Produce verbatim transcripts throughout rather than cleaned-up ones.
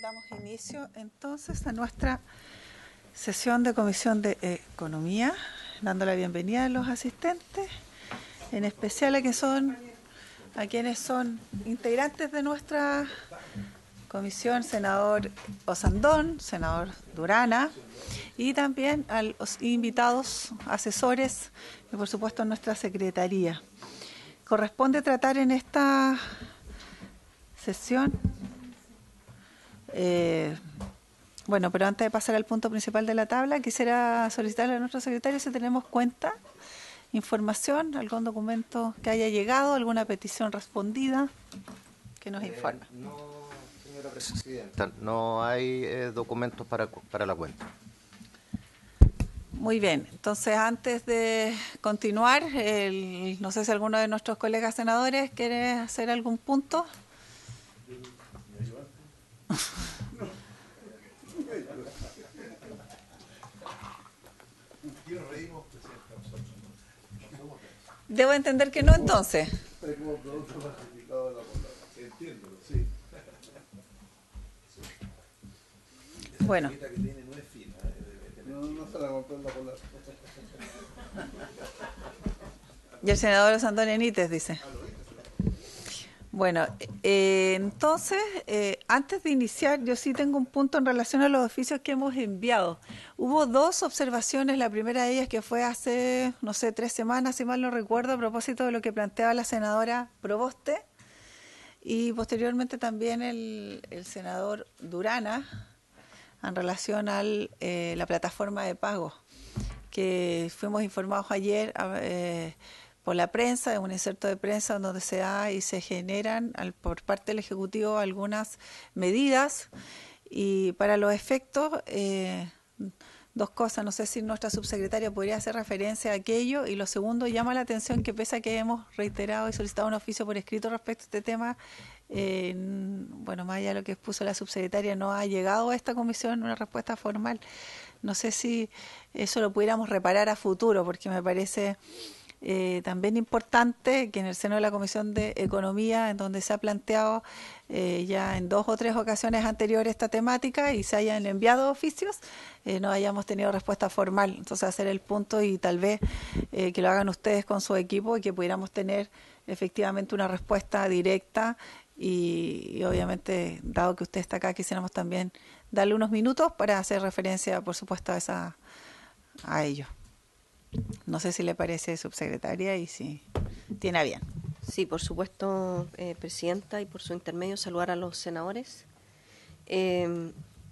Damos inicio entonces a nuestra sesión de Comisión de Economía, dando la bienvenida a los asistentes, en especial a, que son, a quienes son integrantes de nuestra comisión, senador Osandón, senador Durana, y también a los invitados, asesores, y por supuesto nuestra secretaría. Corresponde tratar en esta sesión, eh, bueno, pero antes de pasar al punto principal de la tabla, quisiera solicitarle a nuestro secretario si tenemos cuenta, información, algún documento que haya llegado, alguna petición respondida, que nos informe. Eh, no, señora presidenta, no hay eh, documentos para, para la cuenta. Muy bien, entonces antes de continuar, el, no sé si alguno de nuestros colegas senadores quiere hacer algún punto. Debo entender que no, entonces. Bueno. Y el senador Osandón Enites dice. Bueno, eh, entonces, eh, antes de iniciar, yo sí tengo un punto en relación a los oficios que hemos enviado. Hubo dos observaciones, la primera de ellas que fue hace, no sé, tres semanas, si mal no recuerdo, a propósito de lo que planteaba la senadora Proboste, y posteriormente también el, el senador Durana, en relación a eh, la plataforma de pago, que fuimos informados ayer eh, por la prensa, de un inserto de prensa donde se da y se generan al, por parte del Ejecutivo algunas medidas, y para los efectos, eh, dos cosas, no sé si nuestra subsecretaria podría hacer referencia a aquello, y lo segundo, llama la atención que pese a que hemos reiterado y solicitado un oficio por escrito respecto a este tema, eh, bueno, más allá de lo que expuso la subsecretaria, no ha llegado a esta comisión una respuesta formal. No sé si eso lo pudiéramos reparar a futuro, porque me parece eh, también importante que en el seno de la Comisión de Economía, en donde se ha planteado eh, ya en dos o tres ocasiones anteriores esta temática y se hayan enviado oficios, eh, no hayamos tenido respuesta formal. Entonces hacer el punto y tal vez eh, que lo hagan ustedes con su equipo y que pudiéramos tener efectivamente una respuesta directa. Y, y obviamente, dado que usted está acá, quisiéramos también darle unos minutos para hacer referencia, por supuesto, a esa a ello. No sé si le parece, subsecretaria, y si tiene a bien. Sí, por supuesto, eh, presidenta, y por su intermedio saludar a los senadores. Eh,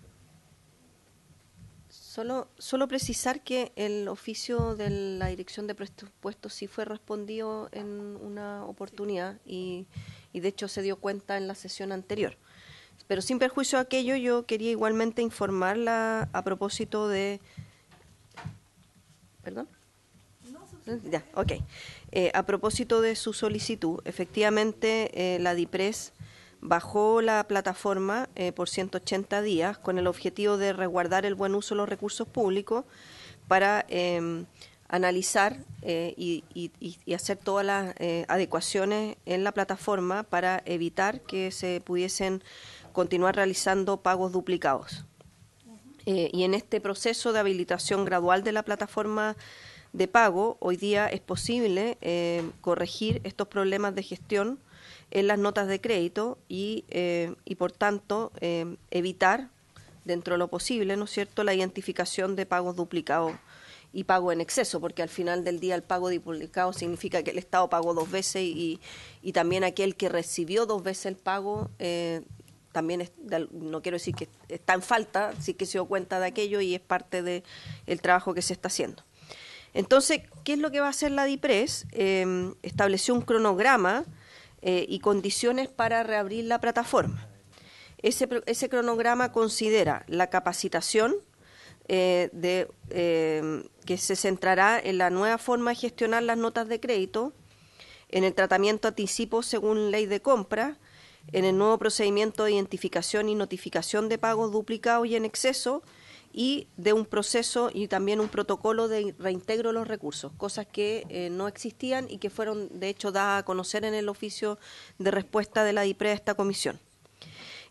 solo, solo precisar que el oficio de la Dirección de Presupuestos sí fue respondido en una oportunidad y, y de hecho se dio cuenta en la sesión anterior. Pero sin perjuicio de aquello, yo quería igualmente informarla a propósito de... ¿Perdón? Ya, ok. Eh, a propósito de su solicitud, efectivamente eh, la DIPRES bajó la plataforma eh, por ciento ochenta días con el objetivo de resguardar el buen uso de los recursos públicos para eh, analizar eh, y, y, y hacer todas las eh, adecuaciones en la plataforma para evitar que se pudiesen continuar realizando pagos duplicados. Eh, y en este proceso de habilitación gradual de la plataforma de pago, hoy día es posible eh, corregir estos problemas de gestión en las notas de crédito y, eh, y por tanto, eh, evitar, dentro de lo posible, ¿no es cierto?, la identificación de pagos duplicados y pago en exceso, porque al final del día el pago duplicado significa que el Estado pagó dos veces y, y también aquel que recibió dos veces el pago eh, también, es, no quiero decir que está en falta, sí que se dio cuenta de aquello y es parte del trabajo que se está haciendo. Entonces, ¿qué es lo que va a hacer la DIPRES? Eh, estableció un cronograma eh, y condiciones para reabrir la plataforma. Ese, ese cronograma considera la capacitación eh, de, eh, que se centrará en la nueva forma de gestionar las notas de crédito, en el tratamiento anticipo según ley de compra, en el nuevo procedimiento de identificación y notificación de pagos duplicados y en exceso, y de un proceso y también un protocolo de reintegro de los recursos, cosas que eh, no existían y que fueron de hecho dadas a conocer en el oficio de respuesta de la DIPRES a esta comisión.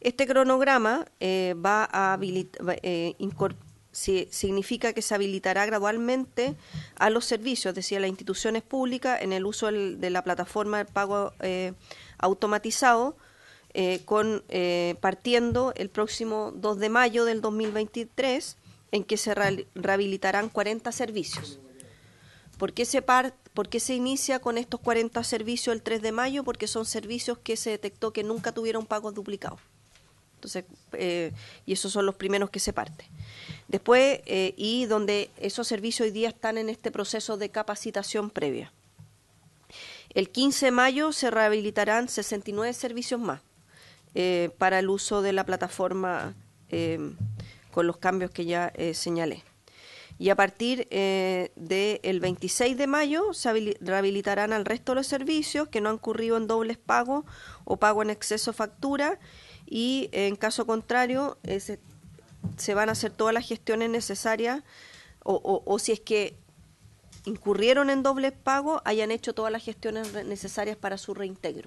Este cronograma eh, va a habilitar, eh, si, significa que se habilitará gradualmente a los servicios, es decir, a las instituciones públicas en el uso del, de la plataforma de pago eh, automatizado, eh, con eh, partiendo el próximo dos de mayo del dos mil veintitrés, en que se re rehabilitarán cuarenta servicios. ¿Por qué, se par ¿Por qué se inicia con estos cuarenta servicios el tres de mayo? Porque son servicios que se detectó que nunca tuvieron pagos duplicados. Entonces, eh, y esos son los primeros que se parten. Después, eh, y donde esos servicios hoy día están en este proceso de capacitación previa. El quince de mayo se rehabilitarán sesenta y nueve servicios más eh, para el uso de la plataforma eh, con los cambios que ya eh, señalé. Y a partir eh, del veintiséis de mayo se rehabilitarán al resto de los servicios que no han incurrido en dobles pagos o pago en exceso de factura, y en caso contrario eh, se, se van a hacer todas las gestiones necesarias o, o, o si es que incurrieron en dobles pagos, hayan hecho todas las gestiones necesarias para su reintegro.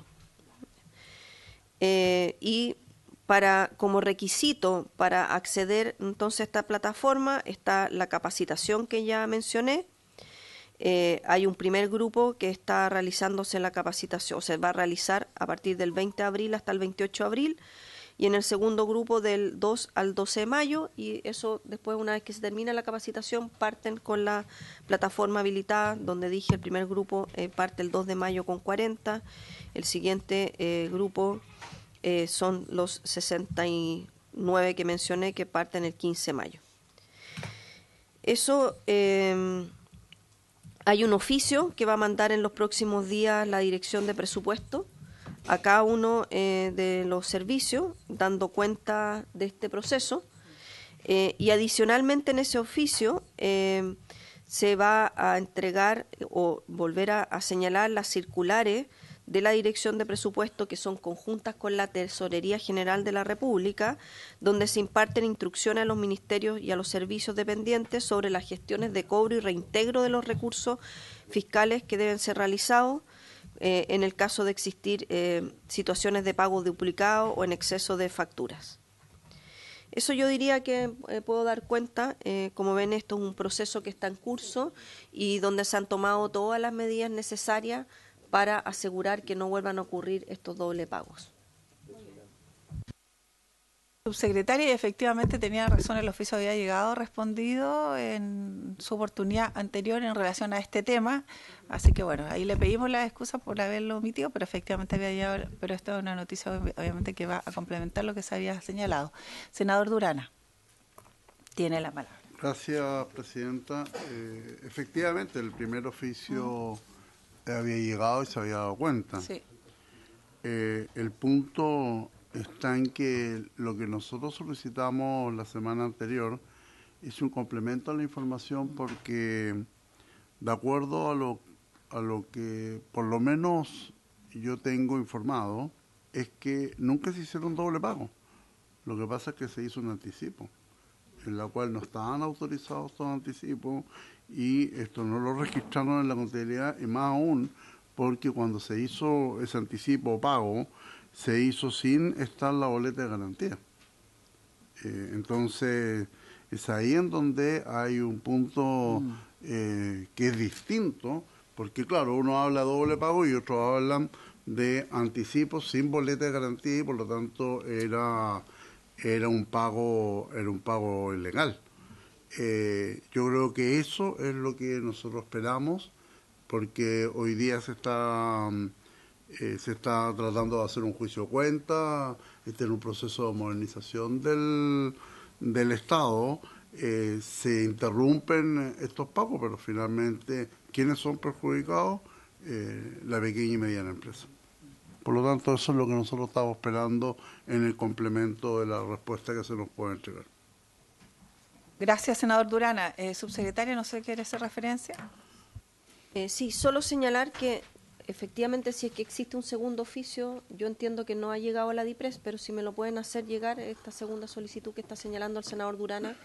Eh, y para como requisito para acceder entonces a esta plataforma está la capacitación que ya mencioné. Eh, hay un primer grupo que está realizándose la capacitación, o se va a realizar a partir del veinte de abril hasta el veintiocho de abril, y en el segundo grupo del dos al doce de mayo, y eso después, una vez que se termina la capacitación, parten con la plataforma habilitada, donde dije el primer grupo eh, parte el dos de mayo con cuarenta, el siguiente eh, grupo eh, son los sesenta y nueve que mencioné, que parten el quince de mayo. Eso... Eh, Hay un oficio que va a mandar en los próximos días la Dirección de Presupuesto a cada uno eh, de los servicios, dando cuenta de este proceso. Eh, y adicionalmente en ese oficio eh, se va a entregar o volver a, a señalar las circulares de la Dirección de Presupuesto, que son conjuntas con la Tesorería General de la República, donde se imparten instrucciones a los ministerios y a los servicios dependientes sobre las gestiones de cobro y reintegro de los recursos fiscales que deben ser realizados eh, en el caso de existir eh, situaciones de pago duplicado o en exceso de facturas. Eso yo diría que eh, puedo dar cuenta. Eh, como ven, esto es un proceso que está en curso y donde se han tomado todas las medidas necesarias para asegurar que no vuelvan a ocurrir estos doble pagos. Subsecretaria, y efectivamente tenía razón, el oficio había llegado respondido en su oportunidad anterior en relación a este tema, así que bueno, ahí le pedimos la excusa por haberlo omitido, pero efectivamente había llegado, pero esto es una noticia obviamente que va a complementar lo que se había señalado. Senador Durana, tiene la palabra. Gracias, Presidenta. Eh, efectivamente, el primer oficio mm. había llegado y se había dado cuenta. Sí. Eh, el punto está en que lo que nosotros solicitamos la semana anterior es un complemento a la información, porque de acuerdo a lo, a lo que por lo menos yo tengo informado, es que nunca se hicieron doble pago. Lo que pasa es que se hizo un anticipo, en la cual no estaban autorizados estos anticipos y esto no lo registraron en la contabilidad, y más aún porque cuando se hizo ese anticipo o pago, se hizo sin estar la boleta de garantía. Eh, entonces, es ahí en donde hay un punto mm. eh, que es distinto, porque claro, uno habla de doble pago y otros hablan de anticipos sin boleta de garantía, y por lo tanto era, era un pago, era un pago ilegal. Eh, yo creo que eso es lo que nosotros esperamos, porque hoy día se está... Eh, se está tratando de hacer un juicio de cuenta, este en un proceso de modernización del, del Estado, eh, se interrumpen estos pagos, pero finalmente, ¿quiénes son perjudicados? Eh, la pequeña y mediana empresa. Por lo tanto, eso es lo que nosotros estamos esperando en el complemento de la respuesta que se nos puede entregar. Gracias, senador Durana. Eh, subsecretaria, no sé, ¿quiere hacer referencia? Eh, sí, solo señalar que efectivamente, si es que existe un segundo oficio, yo entiendo que no ha llegado a la DIPRES, pero si me lo pueden hacer llegar, esta segunda solicitud que está señalando el senador Durana,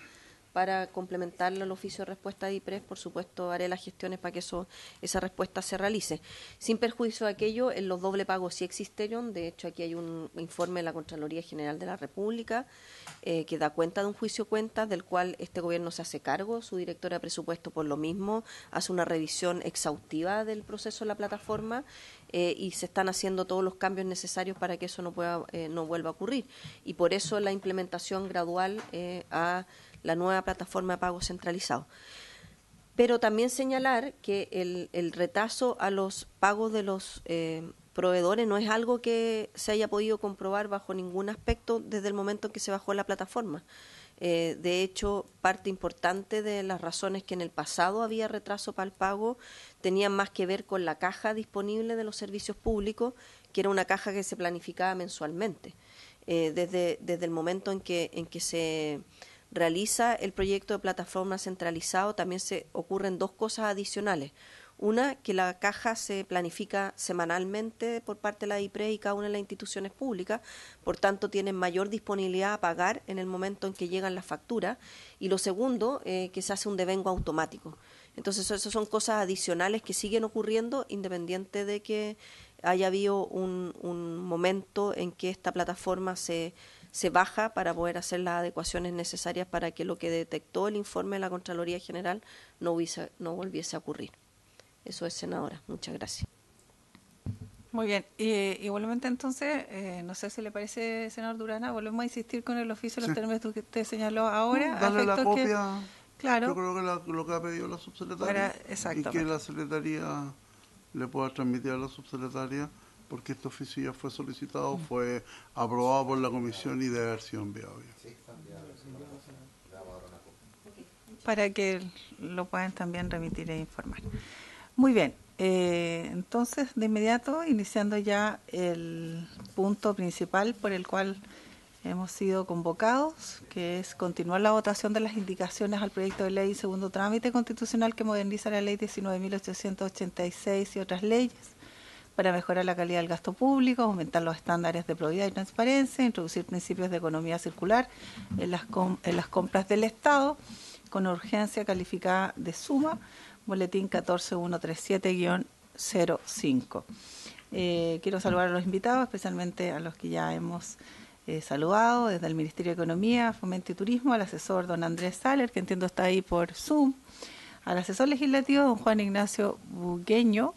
para complementarle al oficio de respuesta de IPRES. Por supuesto, haré las gestiones para que eso esa respuesta se realice. Sin perjuicio de aquello, en los doble pagos sí existieron. De hecho, aquí hay un informe de la Contraloría General de la República eh, que da cuenta de un juicio de cuentas del cual este gobierno se hace cargo. Su directora de presupuesto, por lo mismo, hace una revisión exhaustiva del proceso de la plataforma eh, y se están haciendo todos los cambios necesarios para que eso no pueda eh, no vuelva a ocurrir. Y por eso la implementación gradual eh, a la nueva plataforma de pago centralizado. Pero también señalar que el, el retraso a los pagos de los eh, proveedores no es algo que se haya podido comprobar bajo ningún aspecto desde el momento en que se bajó la plataforma. Eh, de hecho, parte importante de las razones que en el pasado había retraso para el pago tenían más que ver con la caja disponible de los servicios públicos, que era una caja que se planificaba mensualmente. Eh, desde, desde el momento en que, en que se realiza el proyecto de plataforma centralizado, también se ocurren dos cosas adicionales. Una, que la caja se planifica semanalmente por parte de la IPRES y cada una de las instituciones públicas, por tanto tienen mayor disponibilidad a pagar en el momento en que llegan las facturas. Y lo segundo, eh, que se hace un devengo automático. Entonces, esas son cosas adicionales que siguen ocurriendo, independiente de que haya habido un, un momento en que esta plataforma se se baja para poder hacer las adecuaciones necesarias para que lo que detectó el informe de la Contraloría General no, hubiese, no volviese a ocurrir. Eso es, senadora. Muchas gracias. Muy bien. Y, igualmente, entonces, eh, no sé si le parece, senador Durana, volvemos a insistir con el oficio de los sí. términos que usted señaló ahora. No, dale la copia. Que, claro. Yo creo que la, lo que ha pedido la subsecretaria y que la secretaría le pueda transmitir a la subsecretaria, porque este oficio ya fue solicitado, fue aprobado por la comisión y debe haber sido enviado ya. Para que lo puedan también remitir e informar. Muy bien, eh, entonces de inmediato, iniciando ya el punto principal por el cual hemos sido convocados, que es continuar la votación de las indicaciones al proyecto de ley segundo trámite constitucional que moderniza la ley diecinueve mil ochocientos ochenta y seis y otras leyes, para mejorar la calidad del gasto público, aumentar los estándares de probidad y transparencia, introducir principios de economía circular en las, com en las compras del Estado, con urgencia calificada de suma, boletín catorce mil ciento treinta y siete guión cero cinco. Eh, quiero saludar a los invitados, especialmente a los que ya hemos eh, saludado, desde el Ministerio de Economía, Fomento y Turismo, al asesor don Andrés Saller, que entiendo está ahí por Zoom, al asesor legislativo don Juan Ignacio Bugueño,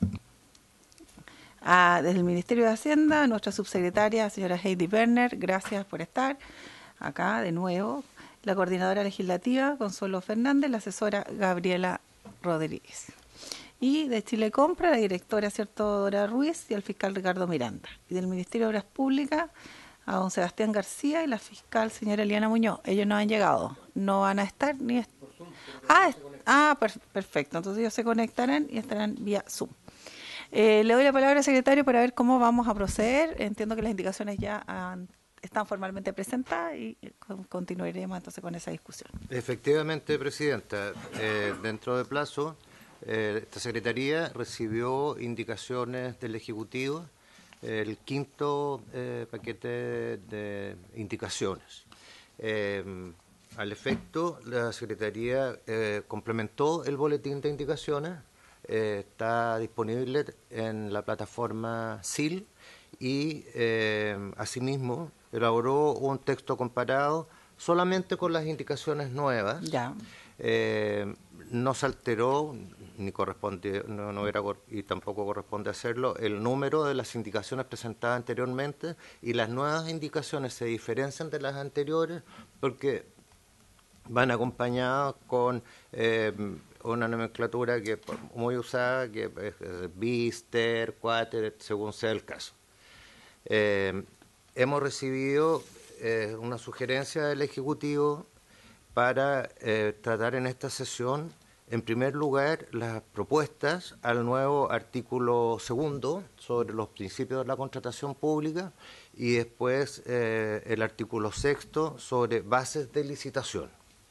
A, desde el Ministerio de Hacienda, nuestra subsecretaria, señora Heidi Werner, gracias por estar acá de nuevo. La coordinadora legislativa, Consuelo Fernández, la asesora Gabriela Rodríguez. Y de Chile Compra, la directora, cierto, Dora Ruiz, y el fiscal Ricardo Miranda. Y del Ministerio de Obras Públicas, a don Sebastián García y la fiscal señora Eliana Muñoz. Ellos no han llegado, no van a estar ni... Est ah, es ah per perfecto, entonces ellos se conectarán y estarán vía Zoom. Eh, le doy la palabra al secretario para ver cómo vamos a proceder. Entiendo que las indicaciones ya han, están formalmente presentadas y continuaremos entonces con esa discusión. Efectivamente, Presidenta, eh, dentro de plazo, eh, esta Secretaría recibió indicaciones del Ejecutivo, eh, el quinto eh, paquete de indicaciones. Eh, al efecto, la Secretaría eh, complementó el boletín de indicaciones. Eh, está disponible en la plataforma S I L y eh, asimismo elaboró un texto comparado solamente con las indicaciones nuevas. Ya. Eh, no se alteró ni corresponde no, no era y tampoco corresponde hacerlo el número de las indicaciones presentadas anteriormente, y las nuevas indicaciones se diferencian de las anteriores porque van acompañadas con eh, una nomenclatura que muy usada, que es bis, ter, quater, según sea el caso. Eh, hemos recibido eh, una sugerencia del Ejecutivo para eh, tratar en esta sesión, en primer lugar, las propuestas al nuevo artículo segundo sobre los principios de la contratación pública y después eh, el artículo sexto sobre bases de licitación.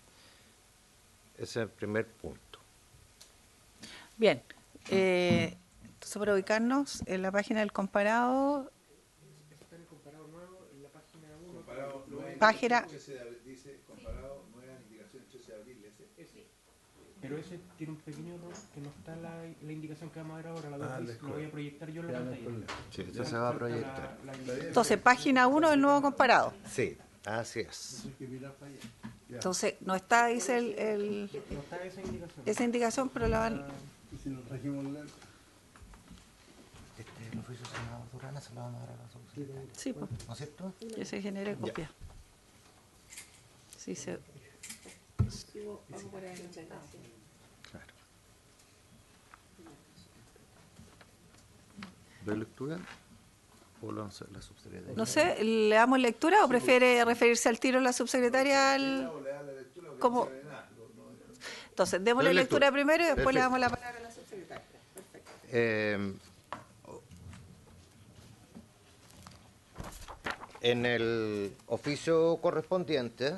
Ese es el primer punto. Bien, eh, entonces para ubicarnos en la página del comparado, está en el comparado nuevo, en la página uno. Comparado, nueva página, trece de abril, dice comparado, nuevas indicaciones trece de abril. ese. Pero ese tiene un pequeño error que no está la, la indicación que vamos a ver ahora, la Ah, dos bis, después. lo voy a proyectar yo en la Ya no hay pantalla. problema. Sí, eso se va a proyectar. La- la- Entonces, página uno del nuevo comparado. Sí, así es. Hay que mirar para allá. Ya. Entonces, no está, dice el, el- No está esa indicación. esa indicación, pero la van... Y si nos trajimos lentes. Este, el oficio senador Durana se lo vamos a dar a la subsecretaria, Sí, pues, ¿no es cierto? que se genere copia. Sí, se... Claro. ¿De lectura? ¿O lo hace la subsecretaria? No sé, ¿le damos lectura o prefiere referirse al tiro la subsecretaria al... como... Entonces, démosle Doy lectura lectura. primero y después le Perfecto. damos la palabra a la subsecretaria. Eh, en el oficio correspondiente,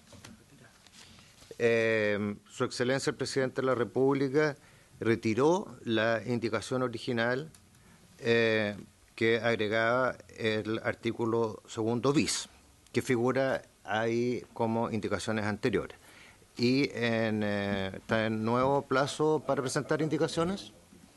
eh, Su Excelencia el Presidente de la República retiró la indicación original eh, que agregaba el artículo segundo bis, que figura ahí como indicaciones anteriores. Y en, eh, está en nuevo plazo para presentar indicaciones.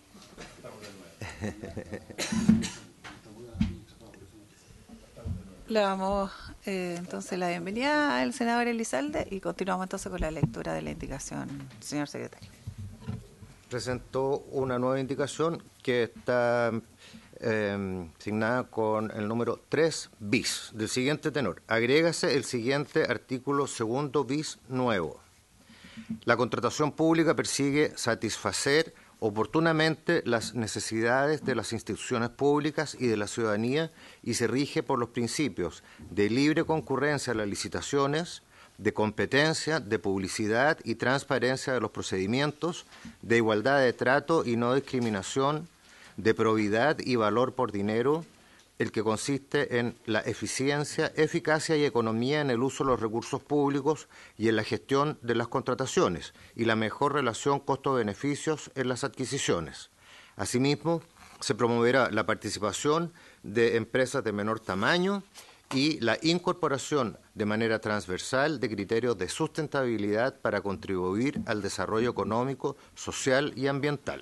Le damos eh, entonces la bienvenida al senador Elizalde y continuamos entonces con la lectura de la indicación, señor secretario. Presentó una nueva indicación que está eh, asignada con el número tres bis, del siguiente tenor. Agrégase el siguiente artículo segundo bis nuevo. La contratación pública persigue satisfacer oportunamente las necesidades de las instituciones públicas y de la ciudadanía y se rige por los principios de libre concurrencia a las licitaciones, de competencia, de publicidad y transparencia de los procedimientos, de igualdad de trato y no discriminación, de probidad y valor por dinero, el que consiste en la eficiencia, eficacia y economía en el uso de los recursos públicos y en la gestión de las contrataciones y la mejor relación costo-beneficios en las adquisiciones. Asimismo, se promoverá la participación de empresas de menor tamaño y la incorporación de manera transversal de criterios de sustentabilidad para contribuir al desarrollo económico, social y ambiental.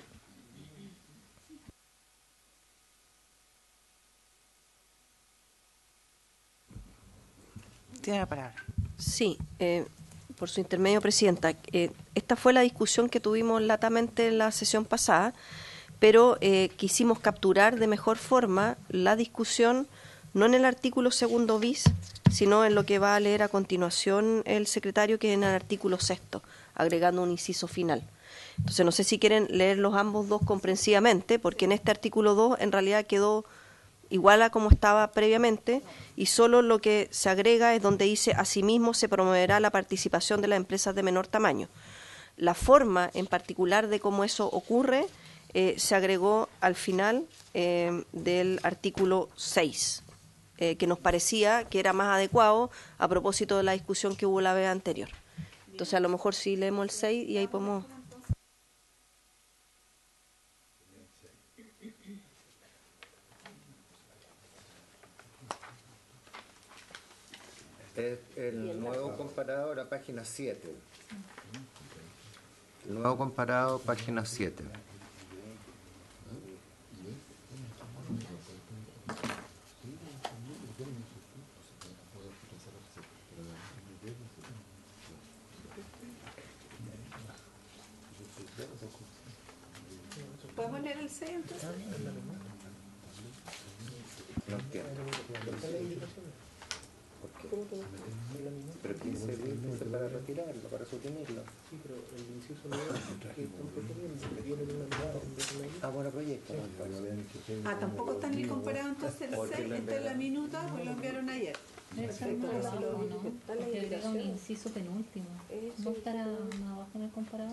Tiene la palabra. Sí, eh, por su intermedio, Presidenta. Eh, esta fue la discusión que tuvimos latamente en la sesión pasada, pero eh, quisimos capturar de mejor forma la discusión, no en el artículo segundo bis, sino en lo que va a leer a continuación el secretario, que es en el artículo sexto, agregando un inciso final. Entonces, no sé si quieren leerlos ambos dos comprensivamente, porque en este artículo dos en realidad quedó igual a como estaba previamente, y solo lo que se agrega es donde dice: asimismo se promoverá la participación de las empresas de menor tamaño. La forma en particular de cómo eso ocurre eh, se agregó al final eh, del artículo seis, eh, que nos parecía que era más adecuado a propósito de la discusión que hubo la vez anterior. Entonces, a lo mejor sí leemos el seis y ahí podemos... Es el nuevo comparado, la página siete. El nuevo comparado, página siete. ¿Podemos leer el seis entonces? No entiendo. ¿Por qué? Pero quince dice para retirarlo, para suprimirlo. Sí, pero el inciso nuevo que están proponiendo que viene de una mirada de una Ah, bueno, proyecto. Ah, tampoco está ni comparado entonces el Porque seis, lo está en la enviaron. minuta, pues lo enviaron ayer. Debe ser más abajo, ¿no? Porque agrega un inciso penúltimo. ¿No estará más abajo en el comparado?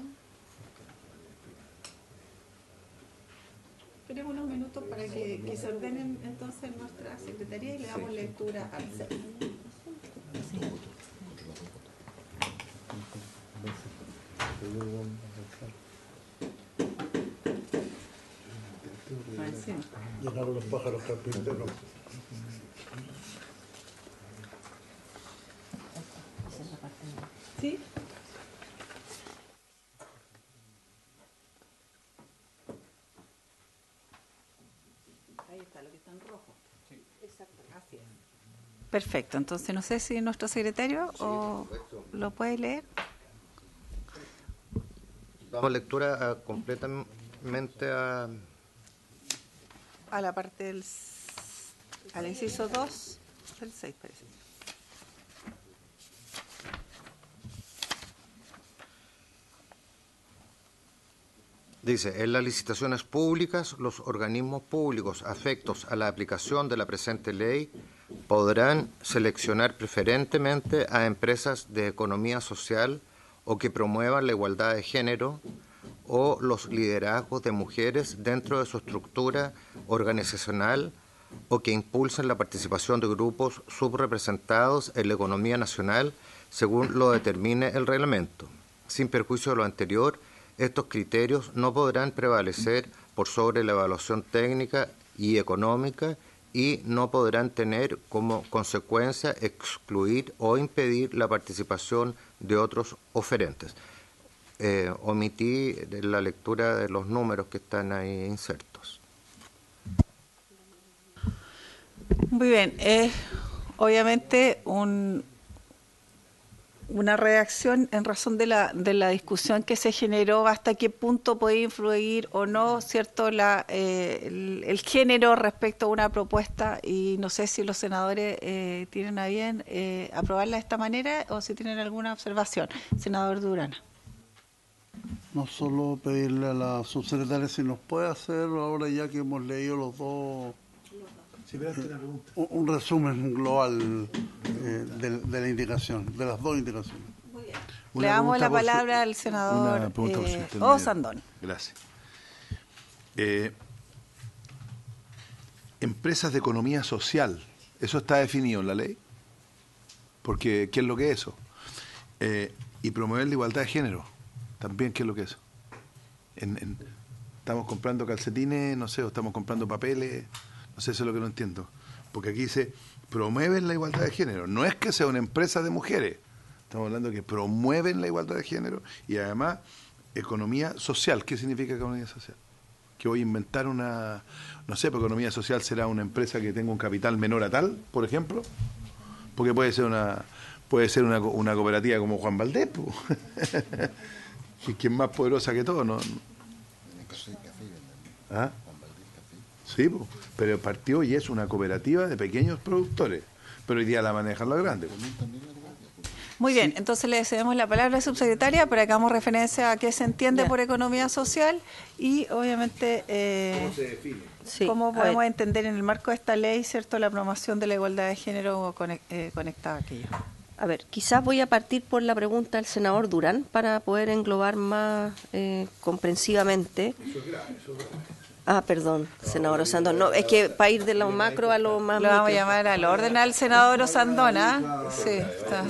Esperemos unos minutos para que, que se ordenen entonces en nuestra secretaría y le damos lectura al seis. Sí. Ah, encima. Llegaron los pájaros carpinteros. ¿Sí? Perfecto, entonces no sé si nuestro secretario o lo puede leer. Damos lectura a, completamente a... A la parte del... al inciso dos del seis, parece. Dice, en las licitaciones públicas, los organismos públicos afectos a la aplicación de la presente ley podrán seleccionar preferentemente a empresas de economía social o que promuevan la igualdad de género o los liderazgos de mujeres dentro de su estructura organizacional o que impulsen la participación de grupos subrepresentados en la economía nacional según lo determine el reglamento. Sin perjuicio de lo anterior, estos criterios no podrán prevalecer por sobre la evaluación técnica y económica y no podrán tener como consecuencia excluir o impedir la participación de otros oferentes. Eh, omití la lectura de los números que están ahí insertos. Muy bien, eh, obviamente un... una reacción en razón de la de la discusión que se generó, hasta qué punto puede influir o no, cierto, la eh, el, el género respecto a una propuesta, y no sé si los senadores eh, tienen a bien eh, aprobarla de esta manera o si tienen alguna observación. Senador Durana. No solo pedirle a la subsecretaria si nos puede hacer, ahora ya que hemos leído los dos, Sí, pero una pregunta. un, un resumen global eh, de, de la indicación, de las dos indicaciones. Le damos la palabra al senador eh, Osandón. Gracias. Eh, empresas de economía social, ¿eso está definido en la ley? Porque, ¿qué es lo que es eso? Eh, y promover la igualdad de género, también, ¿qué es lo que es eso? En, en, estamos comprando calcetines, no sé, o estamos comprando papeles, no sé, eso es lo que no entiendo. Porque aquí dice, promueven la igualdad de género. No es que sea una empresa de mujeres. Estamos hablando de que promueven la igualdad de género y además economía social. ¿Qué significa economía social? Que voy a inventar una, no sé, porque economía social será una empresa que tenga un capital menor a tal, por ejemplo. Porque puede ser una puede ser una, una cooperativa como Juan Valdés, que es más poderosa que todo, ¿no? ¿Ah? Sí, po, pero partió y es una cooperativa de pequeños productores, pero hoy día la manejan los grandes. Muy bien, Sí. entonces le cedemos la palabra a la subsecretaria para que hagamos referencia a qué se entiende Ya. por economía social y obviamente eh, ¿Cómo se define? Sí, cómo a podemos ver. entender en el marco de esta ley, cierto, la promoción de la igualdad de género conec- eh, conectada a aquello. A ver, quizás voy a partir por la pregunta del senador Durán para poder englobar más eh, comprensivamente. Ah, perdón, senador Osandón. No, es que para ir de lo macro a lo más Lo vamos a micro. llamar al orden al senador Osandón, ¿ah? Sí, está.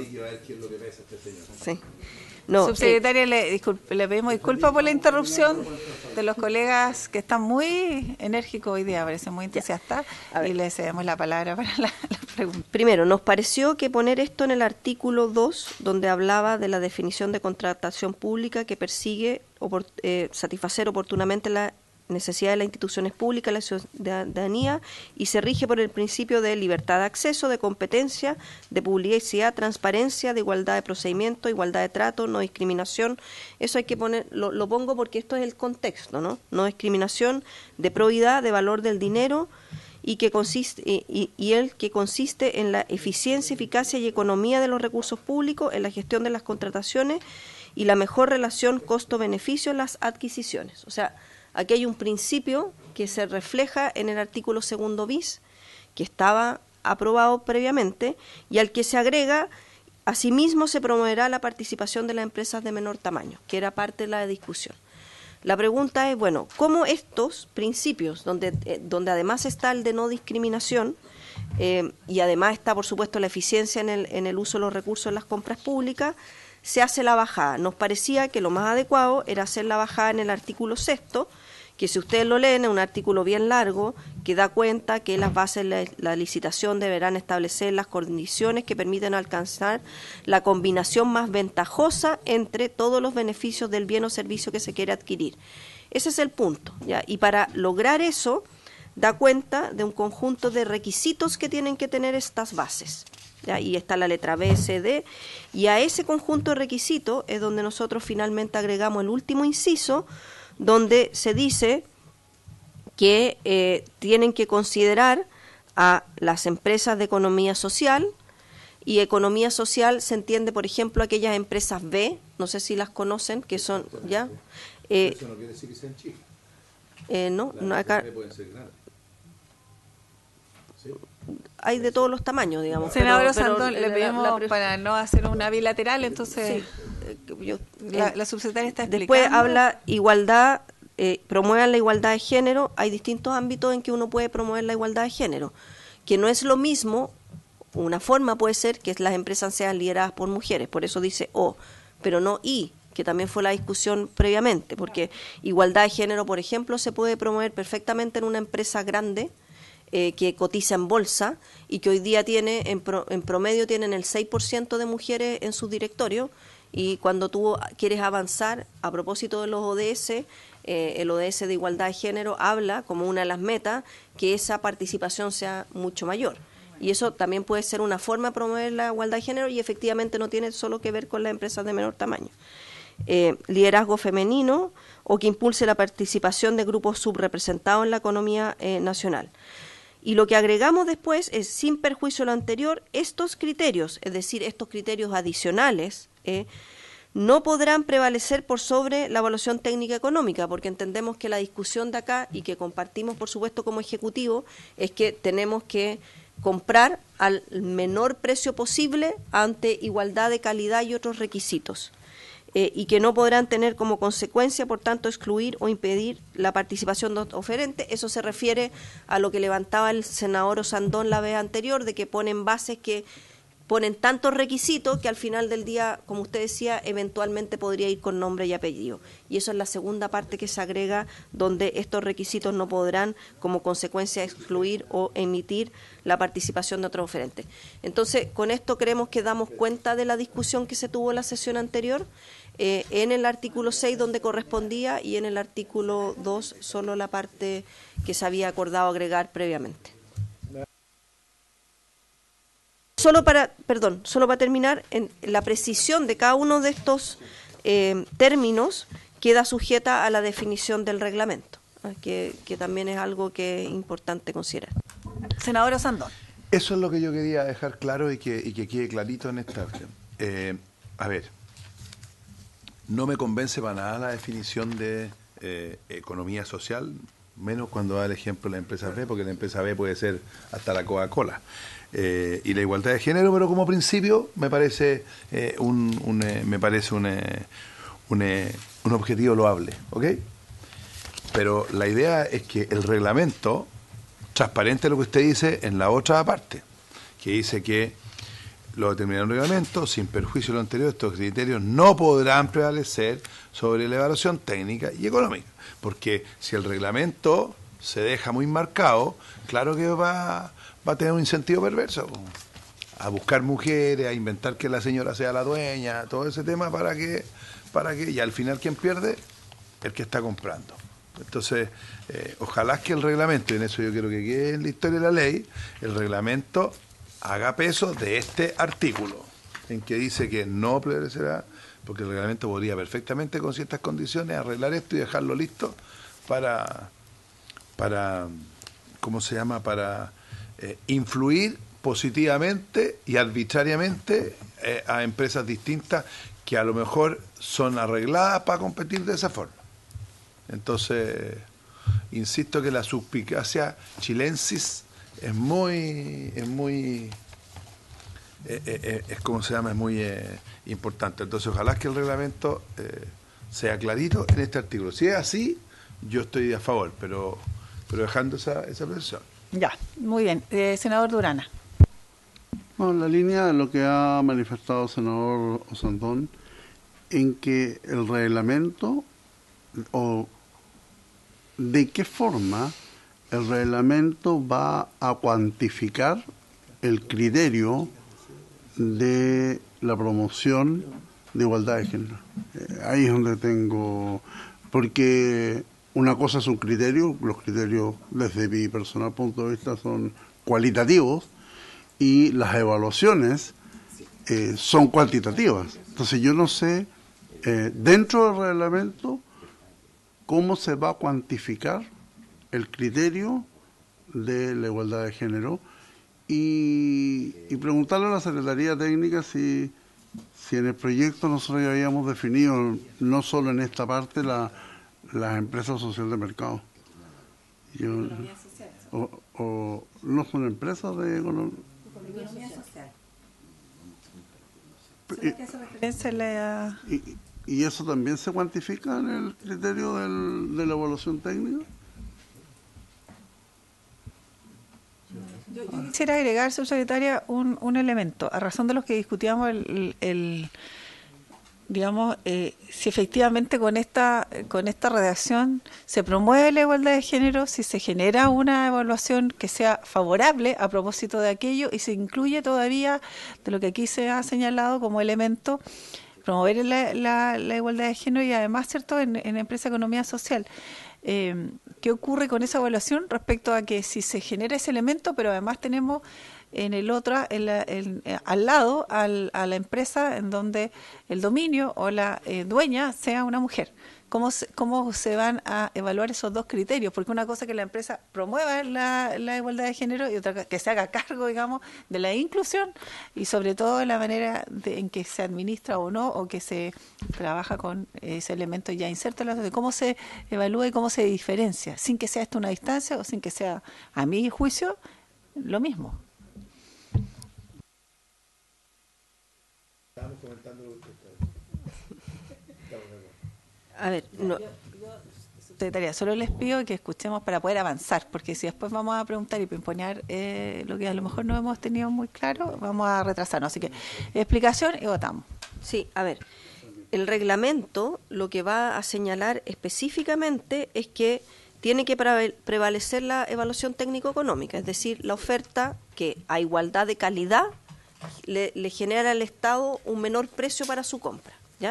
Sí. No, eh, Subsecretaria, le, disculpe, le pedimos disculpas por la interrupción de los colegas que están muy enérgicos hoy día, parecen muy entusiastas, A ver. y le cedemos la palabra para la, la pregunta. primero, nos pareció que poner esto en el artículo dos, donde hablaba de la definición de contratación pública que persigue opor- eh, satisfacer oportunamente la necesidad de las instituciones públicas, la ciudadanía, y se rige por el principio de libertad de acceso, de competencia, de publicidad, transparencia, de igualdad de procedimiento, igualdad de trato, no discriminación. Eso hay que poner, lo, lo pongo porque esto es el contexto, ¿no? No discriminación, de probidad, de valor del dinero, y que consiste y, y, y el que consiste en la eficiencia, eficacia y economía de los recursos públicos, en la gestión de las contrataciones y la mejor relación costo-beneficio en las adquisiciones. O sea, aquí hay un principio que se refleja en el artículo segundo bis, que estaba aprobado previamente, y al que se agrega, asimismo se promoverá la participación de las empresas de menor tamaño, que era parte de la discusión. La pregunta es, bueno, ¿cómo estos principios, donde, eh, donde además está el de no discriminación, eh, y además está, por supuesto, la eficiencia en el, en el uso de los recursos en las compras públicas, se hace la bajada? Nos parecía que lo más adecuado era hacer la bajada en el artículo sexto, que si ustedes lo leen es un artículo bien largo que da cuenta que las bases de la, la licitación deberán establecer las condiciones que permiten alcanzar la combinación más ventajosa entre todos los beneficios del bien o servicio que se quiere adquirir. Ese es el punto, ¿ya? Y para lograr eso da cuenta de un conjunto de requisitos que tienen que tener estas bases. ¿Ya? Y está la letra B, C, D, y a ese conjunto de requisitos es donde nosotros finalmente agregamos el último inciso, donde se dice que eh, tienen que considerar a las empresas de economía social, y economía social se entiende, por ejemplo, aquellas empresas B, no sé si las conocen, que son, ¿ya? Eh, Eso no quiere decir que sean chicas. Eh, no, no acá Pueden ser grandes. ¿Sí? hay de todos los tamaños, digamos. Senadora pero- pero Sandón, le la- pedimos la pre- para no hacer una bilateral, entonces eh, yo- la, eh, la subsecretaria está Después explicando. habla igualdad, eh, promuevan la igualdad de género. Hay distintos ámbitos en que uno puede promover la igualdad de género, que no es lo mismo. Una forma puede ser que las empresas sean lideradas por mujeres, por eso dice O, pero no I, que también fue la discusión previamente, porque igualdad de género, por ejemplo, se puede promover perfectamente en una empresa grande eh, que cotiza en bolsa y que hoy día tiene, en, pro, en promedio tienen el seis por ciento de mujeres en sus directorios, y cuando tú quieres avanzar, a propósito de los O D S, eh, el O D S de igualdad de género habla como una de las metas que esa participación sea mucho mayor. Y eso también puede ser una forma de promover la igualdad de género, y efectivamente no tiene solo que ver con las empresas de menor tamaño. Eh, liderazgo femenino, o que impulse la participación de grupos subrepresentados en la economía eh, nacional. Y lo que agregamos después es, sin perjuicio de lo anterior, estos criterios, es decir, estos criterios adicionales, eh, no podrán prevalecer por sobre la evaluación técnica económica, porque entendemos que la discusión de acá, y que compartimos por supuesto como Ejecutivo, es que tenemos que comprar al menor precio posible ante igualdad de calidad y otros requisitos, eh, y que no podrán tener como consecuencia, por tanto, excluir o impedir la participación de oferentes. Eso se refiere a lo que levantaba el senador Osandón la vez anterior, de que ponen bases que ponen tantos requisitos que al final del día, como usted decía, eventualmente podría ir con nombre y apellido. Y eso es la segunda parte que se agrega, donde estos requisitos no podrán, como consecuencia, excluir o emitir la participación de otros oferentes. Entonces, con esto creemos que damos cuenta de la discusión que se tuvo en la sesión anterior, eh, en el artículo seis donde correspondía, y en el artículo dos solo la parte que se había acordado agregar previamente. Solo para, perdón, solo para terminar, en la precisión de cada uno de estos eh, términos queda sujeta a la definición del reglamento, ¿eh? que, que también es algo que es importante considerar. Senadora Sandón. Eso es lo que yo quería dejar claro y que, y que quede clarito en esta acción. Eh, a ver, no me convence para nada la definición de eh, economía social, menos cuando da el ejemplo de la empresa B, porque la empresa B puede ser hasta la Coca-Cola. Eh, y la igualdad de género, pero como principio me parece eh, un, un eh, me parece un, eh, un, eh, un objetivo loable, ¿ok? Pero la idea es que el reglamento transparente lo que usted dice en la otra parte, que dice que lo determinado en el reglamento, sin perjuicio de lo anterior, estos criterios no podrán prevalecer sobre la evaluación técnica y económica, porque si el reglamento se deja muy marcado, claro que va va a tener un incentivo perverso a buscar mujeres, a inventar que la señora sea la dueña, todo ese tema para que, para que, y al final ¿quién pierde? El que está comprando. Entonces, eh, ojalá que el reglamento, y en eso yo quiero que quede en la historia de la ley, el reglamento haga peso de este artículo, en que dice que no prevalecerá, porque el reglamento podría perfectamente con ciertas condiciones arreglar esto y dejarlo listo para, para ¿cómo se llama? Para Eh, influir positivamente y arbitrariamente eh, a empresas distintas que a lo mejor son arregladas para competir de esa forma. Entonces, insisto que la suspicacia chilensis es muy, es muy, eh, eh, es como se llama, es muy eh, importante. Entonces, ojalá que el reglamento eh, sea clarito en este artículo. Si es así, yo estoy a favor, pero, pero dejando esa, esa presión. Ya, muy bien. Eh, senador Durana. Bueno, en la línea de lo que ha manifestado el senador Osandón, en que el reglamento, o de qué forma el reglamento va a cuantificar el criterio de la promoción de igualdad de género. Eh, ahí es donde tengo, porque una cosa es un criterio, los criterios desde mi personal punto de vista son cualitativos y las evaluaciones eh, son cuantitativas. Entonces yo no sé, eh, dentro del reglamento, cómo se va a cuantificar el criterio de la igualdad de género y, y preguntarle a la Secretaría Técnica si, si en el proyecto nosotros ya habíamos definido, no solo en esta parte, la, las empresas sociales de mercado. Yo, o, o no son empresas de economía, economía social. Y, y, ¿Y eso también se cuantifica en el criterio del, de la evaluación técnica? Yo, yo quisiera agregar, subsecretaria, un, un elemento, a razón de los que discutíamos el, el digamos, eh, si efectivamente con esta con esta redacción se promueve la igualdad de género, si se genera una evaluación que sea favorable a propósito de aquello y se incluye todavía de lo que aquí se ha señalado como elemento promover la, la, la igualdad de género y además, ¿cierto?, en, en empresa economía social. Eh, ¿Qué ocurre con esa evaluación respecto a que si se genera ese elemento, pero además tenemos en el otro, en la, en, eh, al lado, al, a la empresa en donde el dominio o la eh, dueña sea una mujer? ¿Cómo se, ¿Cómo se van a evaluar esos dos criterios? Porque una cosa es que la empresa promueva la, la igualdad de género y otra que se haga cargo, digamos, de la inclusión y sobre todo la manera de, en que se administra o no, o que se trabaja con ese elemento ya inserto en la sociedad. ¿Cómo se evalúa y cómo se diferencia? Sin que sea esto una distancia o sin que sea, a mi juicio, lo mismo. Estábamos comentando. A ver, no. Secretaría, solo les pido que escuchemos para poder avanzar, porque si después vamos a preguntar y imponer eh, lo que a lo mejor no hemos tenido muy claro, vamos a retrasarnos. Así que explicación y votamos. Sí, a ver, el reglamento lo que va a señalar específicamente es que tiene que prevalecer la evaluación técnico-económica, es decir, la oferta que a igualdad de calidad le, le genera al Estado un menor precio para su compra, ¿ya?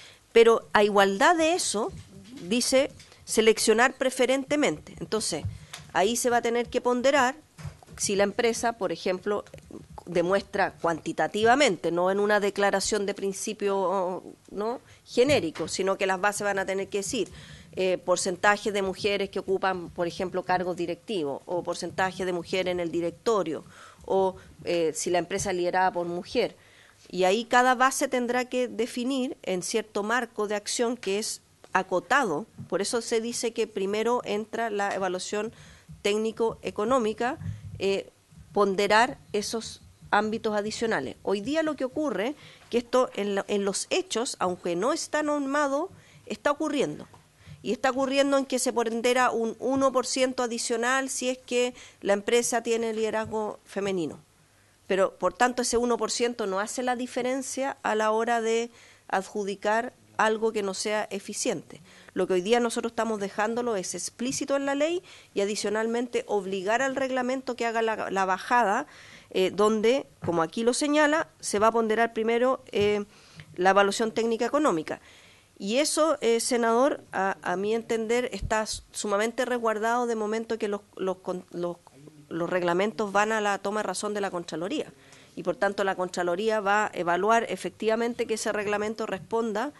Pero a igualdad de eso, dice seleccionar preferentemente. Entonces, ahí se va a tener que ponderar si la empresa, por ejemplo, demuestra cuantitativamente, no en una declaración de principio no genérico, sino que las bases van a tener que decir eh, porcentaje de mujeres que ocupan, por ejemplo, cargos directivos, o porcentaje de mujeres en el directorio, o eh, si la empresa es liderada por mujer. Y ahí cada base tendrá que definir en cierto marco de acción que es acotado. Por eso se dice que primero entra la evaluación técnico-económica, eh, ponderar esos ámbitos adicionales. Hoy día lo que ocurre, que esto en, lo, en los hechos, aunque no está normado, está ocurriendo. Y está ocurriendo en que se pondera un uno por ciento adicional si es que la empresa tiene liderazgo femenino. Pero, por tanto, ese uno por ciento no hace la diferencia a la hora de adjudicar algo que no sea eficiente. Lo que hoy día nosotros estamos dejándolo es explícito en la ley y adicionalmente obligar al reglamento que haga la, la bajada, eh, donde, como aquí lo señala, se va a ponderar primero eh, la evaluación técnica económica. Y eso, eh, senador, a, a mi entender, está sumamente resguardado de momento que los, los, los los reglamentos van a la toma de razón de la Contraloría y por tanto la Contraloría va a evaluar efectivamente que ese reglamento responda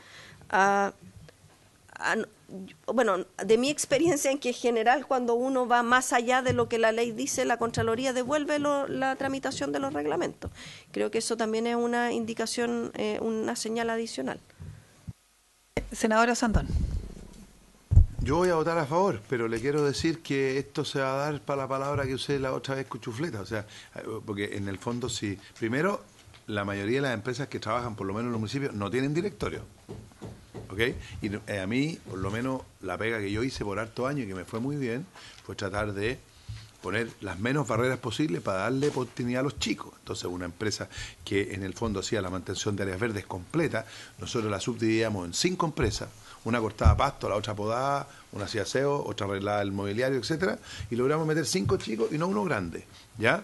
a, a bueno, de mi experiencia en que en general cuando uno va más allá de lo que la ley dice, la Contraloría devuelve lo, la tramitación de los reglamentos. Creo que eso también es una indicación, eh, una señal adicional. Senadora Sandón. Yo voy a votar a favor, pero le quiero decir que esto se va a dar para la palabra que usé la otra vez, cuchufleta. O sea, porque en el fondo, sí. Primero, la mayoría de las empresas que trabajan, por lo menos en los municipios, no tienen directorio. ¿Ok? Y eh, a mí, por lo menos, la pega que yo hice por harto año y que me fue muy bien, fue tratar de poner las menos barreras posibles para darle oportunidad a los chicos. Entonces, una empresa que en el fondo hacía la mantención de áreas verdes completa, nosotros la subdividíamos en cinco empresas. Una cortaba pasto, la otra podada, una hacía aseo, otra arreglaba el mobiliario, etcétera, y logramos meter cinco chicos y no uno grande, ¿ya?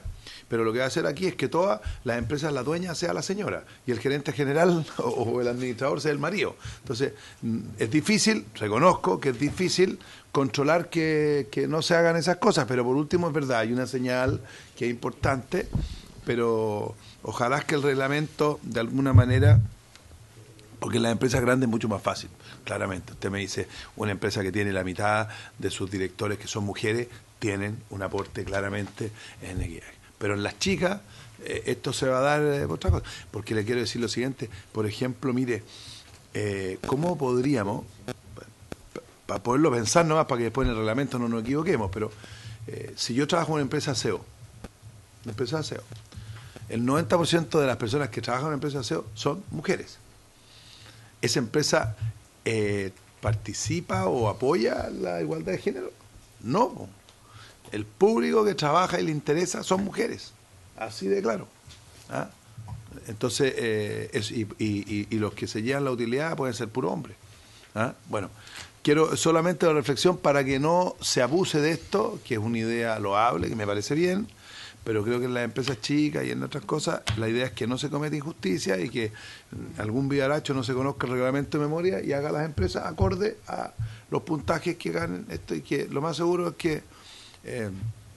Pero lo que va a hacer aquí es que todas las empresas, la dueña sea la señora y el gerente general o, o el administrador sea el marido. Entonces, es difícil, reconozco que es difícil controlar que, que no se hagan esas cosas, pero por último es verdad, hay una señal que es importante, pero ojalá que el reglamento de alguna manera, porque en las empresas grandes es mucho más fácil, claramente. Usted me dice, una empresa que tiene la mitad de sus directores que son mujeres, tienen un aporte claramente en equidad. Pero en las chicas, eh, esto se va a dar eh, por otra cosa. Porque le quiero decir lo siguiente, por ejemplo, mire, eh, ¿cómo podríamos, para poderlo pensar nomás, para que después en el reglamento no nos equivoquemos, pero eh, si yo trabajo en una empresa S E O, una empresa S E O, el noventa por ciento de las personas que trabajan en una empresa S E O son mujeres. ¿Esa empresa eh, participa o apoya la igualdad de género? No. El público que trabaja y le interesa son mujeres. Así de claro. ¿Ah? Entonces, eh, es, y, y, y los que se llevan la utilidad pueden ser puro hombres. ¿Ah? Bueno, quiero solamente la reflexión para que no se abuse de esto, que es una idea loable, que me parece bien, pero creo que en las empresas chicas y en otras cosas, la idea es que no se cometa injusticia y que algún vivaracho no se conozca el reglamento de memoria y haga las empresas acorde a los puntajes que ganen esto, y que lo más seguro es que eh,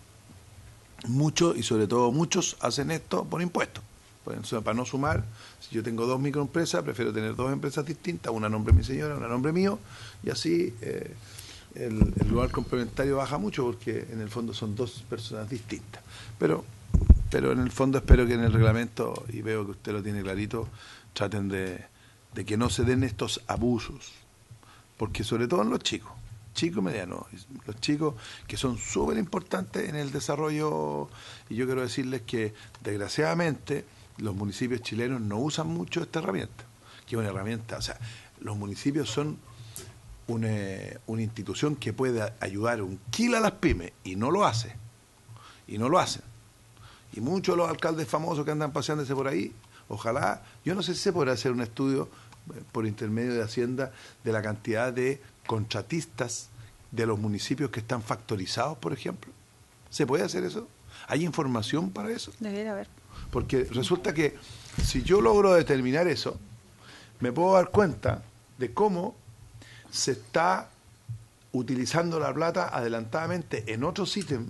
muchos, y sobre todo muchos, hacen esto por impuestos. Para no sumar, si yo tengo dos microempresas, prefiero tener dos empresas distintas, una a nombre de mi señora, una a nombre mío, y así eh, el, el lugar complementario baja mucho, porque en el fondo son dos personas distintas. Pero, pero en el fondo espero que en el reglamento, y veo que usted lo tiene clarito, traten de, de que no se den estos abusos, porque sobre todo en los chicos, chicos y medianos, los chicos que son súper importantes en el desarrollo, y yo quiero decirles que desgraciadamente los municipios chilenos no usan mucho esta herramienta, que es una herramienta, o sea, los municipios son una, una institución que puede ayudar un kilo a las pymes, y no lo hace, y no lo hacen. Y muchos de los alcaldes famosos que andan paseándose por ahí, ojalá, yo no sé si se podrá hacer un estudio por intermedio de Hacienda de la cantidad de contratistas de los municipios que están factorizados, por ejemplo. ¿Se puede hacer eso? ¿Hay información para eso? Debería haber. Porque resulta que si yo logro determinar eso, me puedo dar cuenta de cómo se está utilizando la plata adelantadamente en otros ítems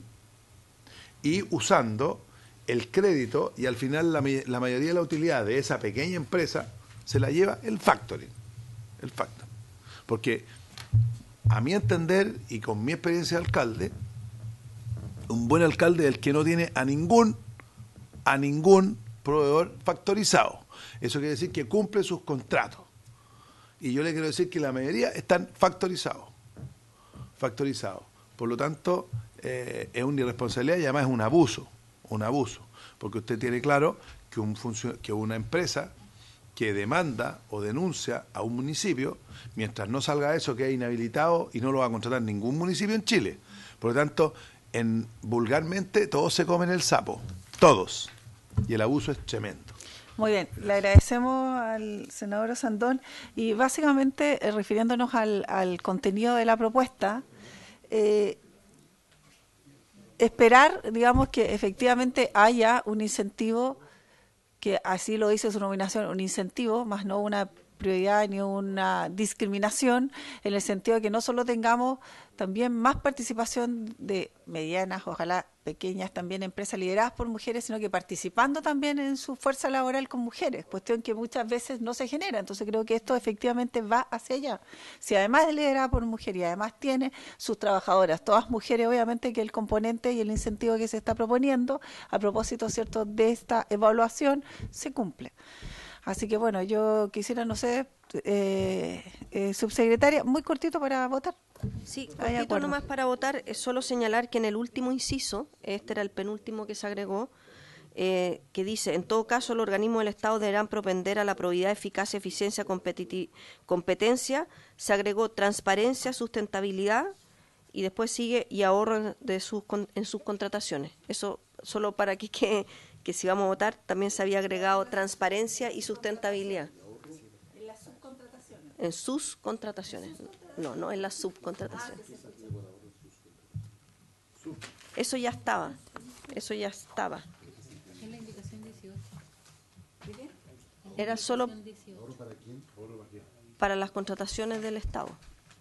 y usando el crédito, y al final la, la mayoría de la utilidad de esa pequeña empresa se la lleva el factoring. El factoring. Porque a mi entender y con mi experiencia de alcalde, un buen alcalde es el que no tiene a ningún a ningún proveedor factorizado. Eso quiere decir que cumple sus contratos. Y yo le quiero decir que la mayoría están factorizados. Factorizados. Por lo tanto, eh, es una irresponsabilidad y además es un abuso. Un abuso. Porque usted tiene claro que, un funcio- que una empresa que demanda o denuncia a un municipio, mientras no salga eso, queda inhabilitado y no lo va a contratar ningún municipio en Chile. Por lo tanto, en, vulgarmente, todos se comen el sapo. Todos. Y el abuso es tremendo. Muy bien, le agradecemos al senador Osandón, y básicamente eh, refiriéndonos al, al contenido de la propuesta, eh, esperar, digamos, que efectivamente haya un incentivo, que así lo dice su nominación, un incentivo, más no una prioridad ni una discriminación, en el sentido de que no solo tengamos también más participación de medianas, ojalá pequeñas también empresas lideradas por mujeres, sino que participando también en su fuerza laboral con mujeres, cuestión que muchas veces no se genera. Entonces creo que esto efectivamente va hacia allá. Si además es liderada por mujeres y además tiene sus trabajadoras, todas mujeres, obviamente que el componente y el incentivo que se está proponiendo a propósito, ¿cierto?, de esta evaluación se cumple. Así que bueno, yo quisiera, no sé, eh, eh, subsecretaria, muy cortito para votar. Sí, ¿Hay cortito acuerdo? nomás para votar, es solo señalar que en el último inciso, este era el penúltimo que se agregó, eh, que dice, en todo caso, los organismos del Estado deberán propender a la probidad, eficacia, eficiencia, competiti- competencia, se agregó transparencia, sustentabilidad, y después sigue, y ahorro de sus con- en sus contrataciones. Eso solo para que, que, que si vamos a votar, también se había agregado transparencia y sustentabilidad. ¿En las subcontrataciones? En sus contrataciones. No, no en las subcontrataciones. Eso ya estaba, eso ya estaba. Era solo para las contrataciones del Estado.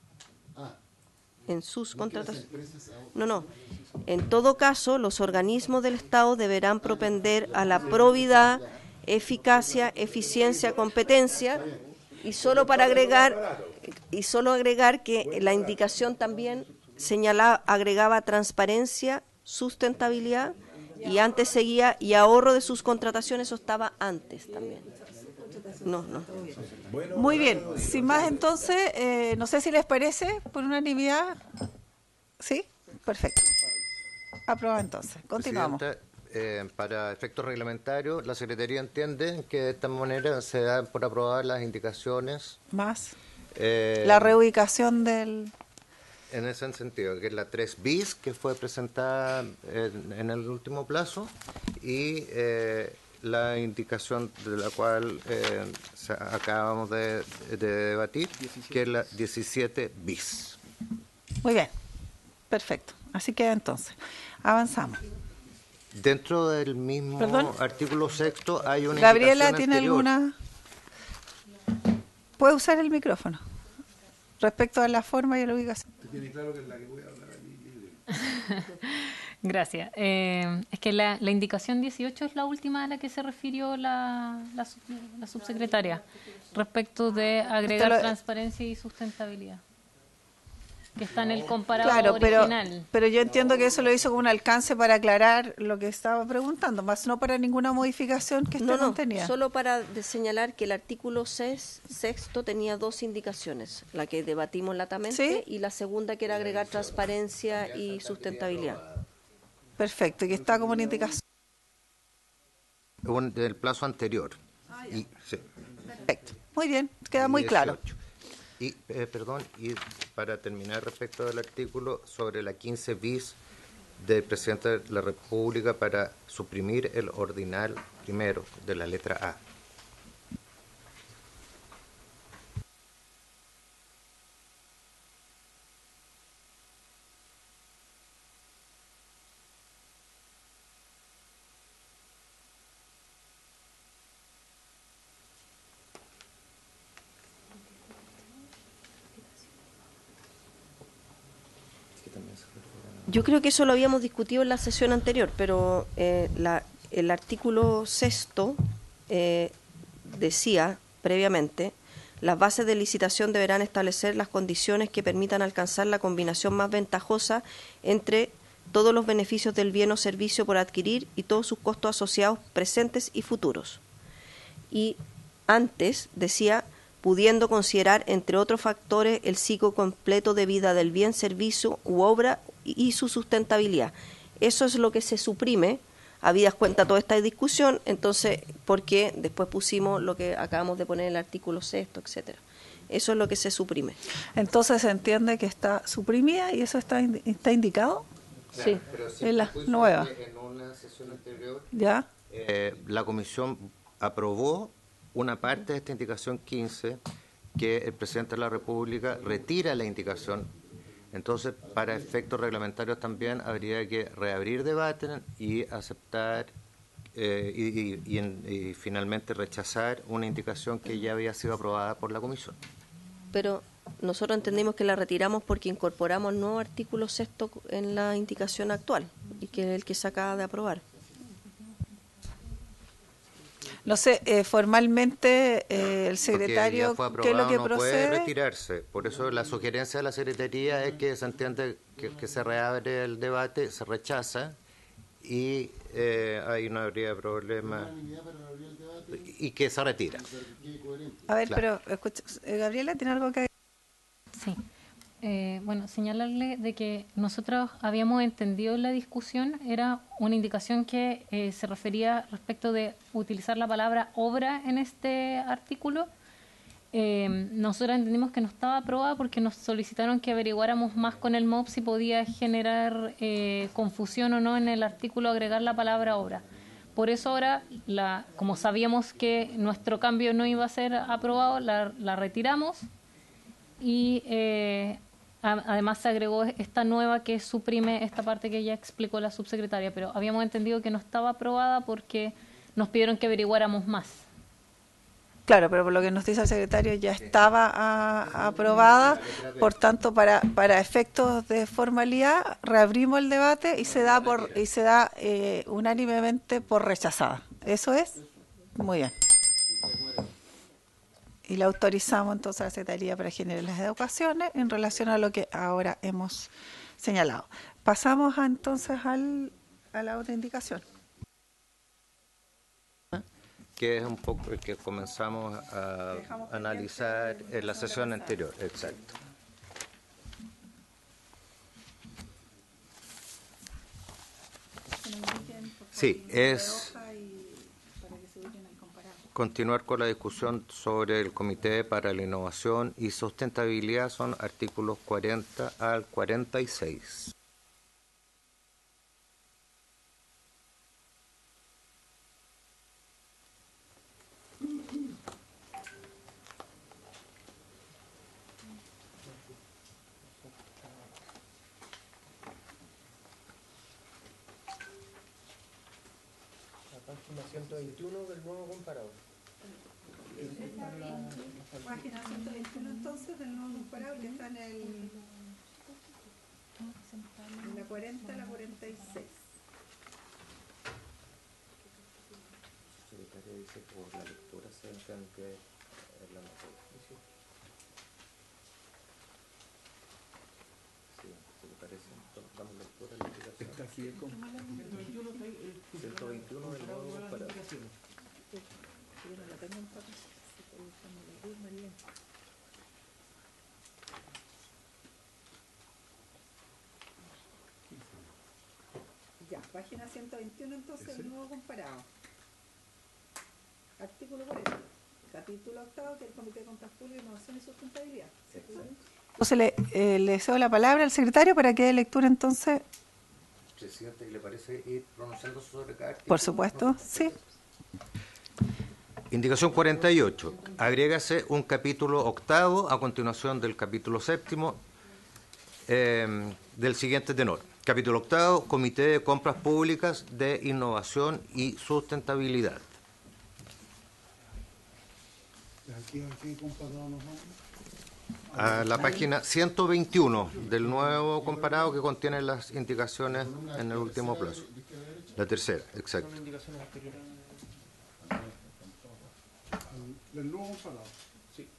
En sus contrataciones. No, no. En todo caso, los organismos del Estado deberán propender a la probidad, eficacia, eficiencia, competencia, y solo para agregar, y solo agregar que la indicación también señalaba, agregaba transparencia, sustentabilidad, y antes seguía, y ahorro de sus contrataciones, eso estaba antes también. No, no. Muy bien, sin más entonces, eh, no sé si les parece, por unanimidad. ¿Sí? Perfecto. Aprobado entonces. Continuamos. Presidenta, eh, para efectos reglamentarios, la Secretaría entiende que de esta manera se dan por aprobar las indicaciones. Más. eh, La reubicación del... En ese sentido, que es la tres bis, que fue presentada en, en el último plazo, y eh, la indicación de la cual eh, se- acabamos de, de debatir, que es la diecisiete bis. Muy bien. Perfecto. Así queda entonces. Avanzamos. Dentro del mismo ¿Perdón? artículo sexto hay una Gabriela, indicación ¿tiene anterior. alguna...? ¿Puede usar el micrófono? Respecto a la forma y a la ubicación. Tiene claro que es la que voy a hablar aquí. Gracias. Eh, es que la, la indicación dieciocho es la última a la que se refirió la, la, sub- la subsecretaria, respecto de agregar lo- transparencia y sustentabilidad, que está en el comparado Claro, pero, original. pero yo entiendo que eso lo hizo como un alcance para aclarar lo que estaba preguntando, más no para ninguna modificación que esté No, no, contenida. solo para de señalar que el artículo seis, sexto tenía dos indicaciones, la que debatimos latamente ¿Sí? y la segunda que era agregar transparencia y sustentabilidad. Perfecto, y que está como una indicación. Un- del plazo anterior. Y, sí. Perfecto. Muy bien, queda muy claro. dieciocho. Y, eh, perdón, y para terminar respecto del artículo sobre la quince bis del presidente de la República para suprimir el ordinal primero de la letra A. Yo creo que eso lo habíamos discutido en la sesión anterior, pero eh, la, el artículo sexto eh, decía previamente, las bases de licitación deberán establecer las condiciones que permitan alcanzar la combinación más ventajosa entre todos los beneficios del bien o servicio por adquirir y todos sus costos asociados presentes y futuros. Y antes decía, pudiendo considerar, entre otros factores, el ciclo completo de vida del bien, servicio u obra y su sustentabilidad. Eso es lo que se suprime, habidas cuenta toda esta discusión, entonces, porque después pusimos lo que acabamos de poner en el artículo sexto, etcétera. Eso es lo que se suprime. Entonces se entiende que está suprimida y eso está, indi- está indicado. Sí. Pero Es la nueva. En una sesión anterior, ¿Ya? eh, la comisión aprobó una parte de esta indicación quince, que el presidente de la República retira la indicación. Entonces, para efectos reglamentarios también habría que reabrir debate y aceptar eh, y, y- y en- y finalmente rechazar una indicación que ya había sido aprobada por la comisión. Pero nosotros entendimos que la retiramos porque incorporamos el nuevo artículo sexto en la indicación actual, y que es el que se acaba de aprobar. No sé, eh, formalmente eh, el Porque ya secretario, fue ¿qué es lo aprobado, que no puede procede? retirarse. Por eso la sugerencia de la Secretaría es que se entiende que, que se reabre el debate, se rechaza y eh, ahí no habría problema y que se retira. A ver, Claro. pero escucha, eh, Gabriela, ¿tiene algo que Sí. Eh, bueno, señalarle de que nosotros habíamos entendido en la discusión, era una indicación que eh, se refería respecto de utilizar la palabra obra en este artículo. Eh, nosotros entendimos que no estaba aprobada porque nos solicitaron que averiguáramos más con el M O B si podía generar eh, confusión o no en el artículo agregar la palabra obra. Por eso ahora, la, como sabíamos que nuestro cambio no iba a ser aprobado, la, la retiramos y eh, a- además se agregó esta nueva que suprime esta parte que ya explicó la subsecretaria, pero habíamos entendido que no estaba aprobada porque nos pidieron que averiguáramos más. Claro, pero por lo que nos dice el secretario ya estaba a- aprobada, por tanto, para, para efectos de formalidad, reabrimos el debate y se da por y se da eh, unánimemente por rechazada. ¿Eso es? Muy bien. Y la autorizamos entonces a la Secretaría para generar las educaciones en relación a lo que ahora hemos señalado. Pasamos a, entonces al, a la otra indicación. Que es un poco el que comenzamos a analizar en la sesión anterior. Exacto. Sí, es continuar con la discusión sobre el Comité para la Innovación y Sustentabilidad, son artículos cuarenta al cuarenta y seis. Página ciento veintiuno del nuevo comparado. Página ciento veintiuno entonces del nuevo comparado que está en el en la cuarenta a la cuarenta y seis. Secretaria dice por la lectura se entiende la materia. Sí, se le parece. Damos lectura a la indicación. Está aquí el comparado. ciento veintiuno del nuevo comparado. Ya, página ciento veintiuno entonces el nuevo comparado. Artículo cuarenta. Capítulo octavo, que es el Comité de Compras Públicas, Innovación y Sustentabilidad. Entonces le, eh, le cedo la palabra al secretario para que dé lectura entonces. Presidente, ¿qué le parece ir pronunciando sobre cada artículo? Por supuesto, sí. Indicación cuarenta y ocho. Agrégase un capítulo octavo a continuación del capítulo séptimo eh, del siguiente tenor. Capítulo octavo, Comité de Compras Públicas de Innovación y Sustentabilidad. Aquí, aquí, comparado, nos vamos. A la página ciento veintiuno del nuevo comparado que contiene las indicaciones en el último plazo. La tercera, exacto. Son indicaciones anteriores. Del nuevo comparado. Sí.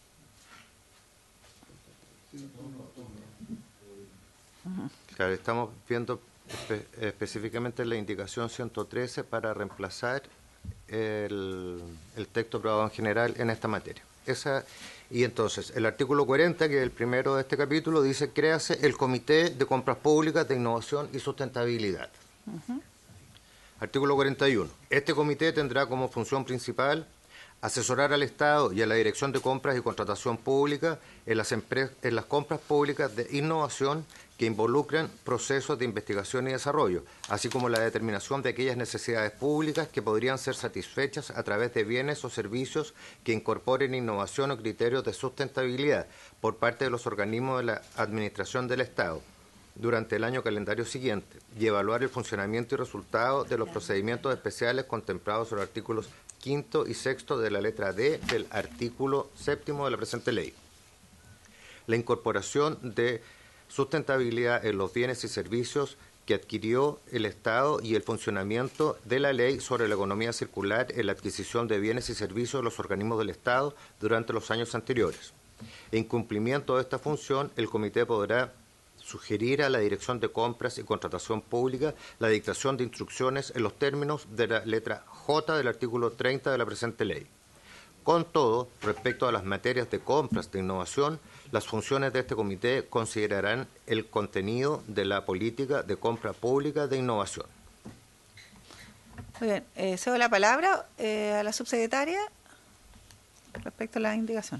Claro, estamos viendo espe- específicamente la indicación ciento trece para reemplazar el, el texto aprobado en general en esta materia. Esa, y entonces, el artículo cuarenta, que es el primero de este capítulo, dice: créase el Comité de Compras Públicas de Innovación y Sustentabilidad. Uh-huh. Artículo cuarenta y uno. Este comité tendrá como función principal asesorar al Estado y a la Dirección de Compras y Contratación Pública en las, empre- en las compras públicas de innovación que involucran procesos de investigación y desarrollo, así como la determinación de aquellas necesidades públicas que podrían ser satisfechas a través de bienes o servicios que incorporen innovación o criterios de sustentabilidad por parte de los organismos de la Administración del Estado durante el año calendario siguiente y evaluar el funcionamiento y resultados de los procedimientos especiales contemplados en los artículos quinto y sexto de la letra D del artículo séptimo de la presente ley. La incorporación de sustentabilidad en los bienes y servicios que adquirió el Estado y el funcionamiento de la ley sobre la economía circular en la adquisición de bienes y servicios de los organismos del Estado durante los años anteriores. En cumplimiento de esta función, el Comité podrá sugerir a la Dirección de Compras y Contratación Pública la dictación de instrucciones en los términos de la letra J del artículo treinta de la presente ley. Con todo, respecto a las materias de compras de innovación, las funciones de este comité considerarán el contenido de la política de compra pública de innovación. Muy bien, eh, cedo la palabra eh, a la subsecretaria respecto a la indicación.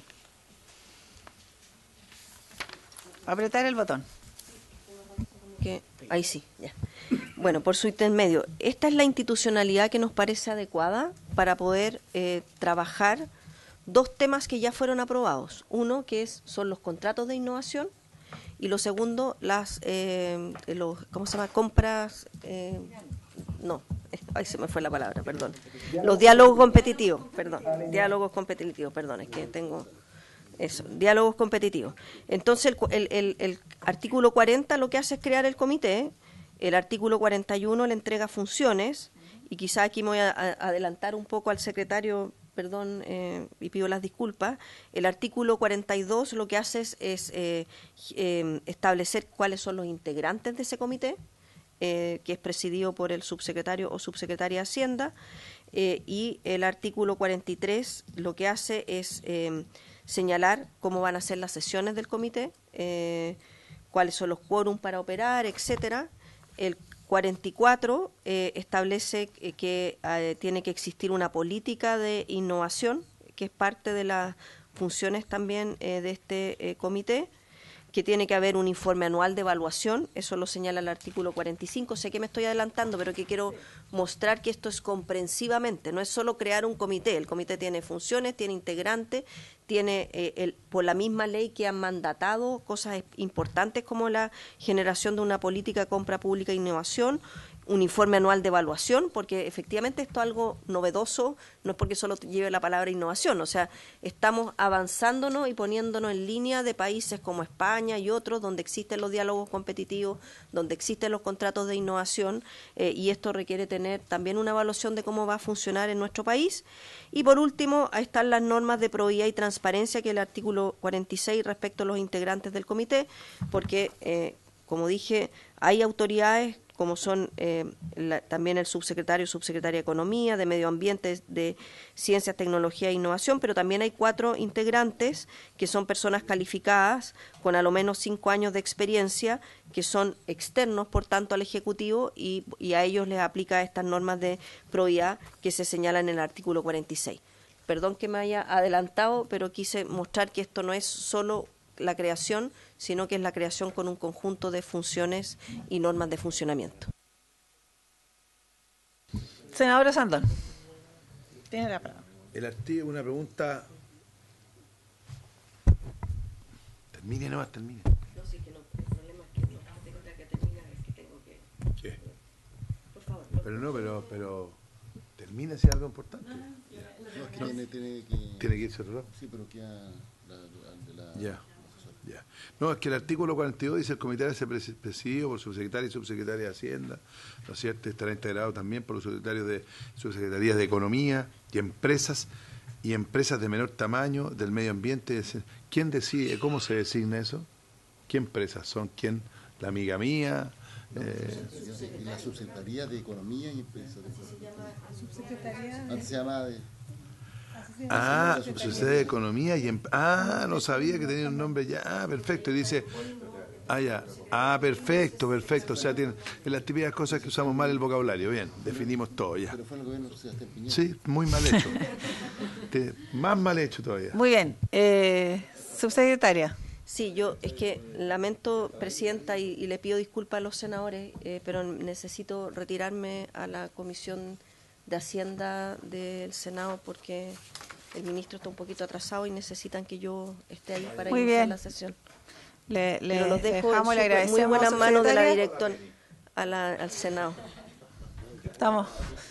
Apretar el botón. Que, ahí sí, ya. Bueno, por su intermedio, esta es la institucionalidad que nos parece adecuada para poder eh, trabajar dos temas que ya fueron aprobados. Uno, que es, son los contratos de innovación, y lo segundo, las, eh, los, ¿cómo se llama? Compras, eh, no, Ay, se me fue la palabra, perdón. Los diálogos competitivos, perdón. Diálogos competitivos, perdón, es que tengo... Eso, diálogos competitivos. Entonces, el, el, el, el artículo cuarenta lo que hace es crear el comité, el artículo cuarenta y uno le entrega funciones, y quizá aquí me voy a, a adelantar un poco al secretario, perdón, eh, y pido las disculpas. El artículo cuarenta y dos lo que hace es, es eh, eh, establecer cuáles son los integrantes de ese comité, eh, que es presidido por el subsecretario o subsecretaria de Hacienda, eh, y el artículo cuarenta y tres lo que hace es... Eh, señalar cómo van a ser las sesiones del comité, eh, cuáles son los quórum para operar, etcétera. El cuarenta y cuatro eh, establece que eh, tiene que existir una política de innovación, que es parte de las funciones también eh, de este eh, comité, que tiene que haber un informe anual de evaluación, eso lo señala el artículo cuarenta y cinco, sé que me estoy adelantando, pero que quiero mostrar que esto es comprensivamente, no es solo crear un comité, el comité tiene funciones, tiene integrantes, tiene eh, el, por la misma ley que han mandatado cosas importantes como la generación de una política de compra pública e innovación, un informe anual de evaluación, porque efectivamente esto es algo novedoso, no es porque solo lleve la palabra innovación, o sea, estamos avanzándonos y poniéndonos en línea de países como España y otros, donde existen los diálogos competitivos, donde existen los contratos de innovación, eh, y esto requiere tener también una evaluación de cómo va a funcionar en nuestro país. Y por último, ahí están las normas de probidad y transparencia, que es el artículo cuarenta y seis respecto a los integrantes del comité, porque, eh, como dije, hay autoridades como son eh, la, también el subsecretario y subsecretaria de Economía, de Medio Ambiente, de Ciencias, Tecnología e Innovación, pero también hay cuatro integrantes que son personas calificadas con a lo menos cinco años de experiencia, que son externos, por tanto, al Ejecutivo, y, y a ellos les aplica estas normas de probidad que se señalan en el artículo cuarenta y seis. Perdón que me haya adelantado, pero quise mostrar que esto no es solo la creación, sino que es la creación con un conjunto de funciones y normas de funcionamiento. Senadora Sandón, tiene la palabra. El artículo, una pregunta. Termine nomás, termine. No, sí que no, el problema es que no tengo que terminar, es que tengo que... ¿Qué? Por favor. No. Pero no, pero, pero termine si es algo importante. No, es que tiene, tiene que... Tiene que irse otro lado. Sí, pero queda la, la, de la... Ya. Ya. No, es que el artículo cuarenta y dos dice el comité se presidido por subsecretario y subsecretaria de Hacienda, ¿no es cierto? Estará integrado también por los secretarios de subsecretarías de Economía y empresas y empresas de menor tamaño del medio ambiente. ¿Quién decide, cómo se designa eso? ¿Qué empresas son? ¿Quién? ¿La amiga mía? No, eh, la subsecretaría de Economía y Empresas. Subsecretaría Antes se llamaba de... Ah, subsecretaría de Economía y... Em ah, no sabía que tenía un nombre ya. Ah, perfecto. Y dice... Ah, ya. Ah, perfecto, perfecto. O sea, tiene, en las típicas cosas que usamos mal el vocabulario. Bien, definimos todo ya. Pero fue en el gobierno de Sebastián Piñera. Sí, muy mal hecho. Te, más mal hecho todavía. Muy bien. Eh, subsecretaria. Sí, yo es que lamento, Presidenta, y, y le pido disculpas a los senadores, eh, pero necesito retirarme a la Comisión de Hacienda del Senado porque el ministro está un poquito atrasado y necesitan que yo esté ahí para Muy iniciar bien. la sesión. Le, le Pero los dejo dejamos, en le super- agradecemos. muy buenas manos de la subsecretaria. directora a la, al Senado. Estamos.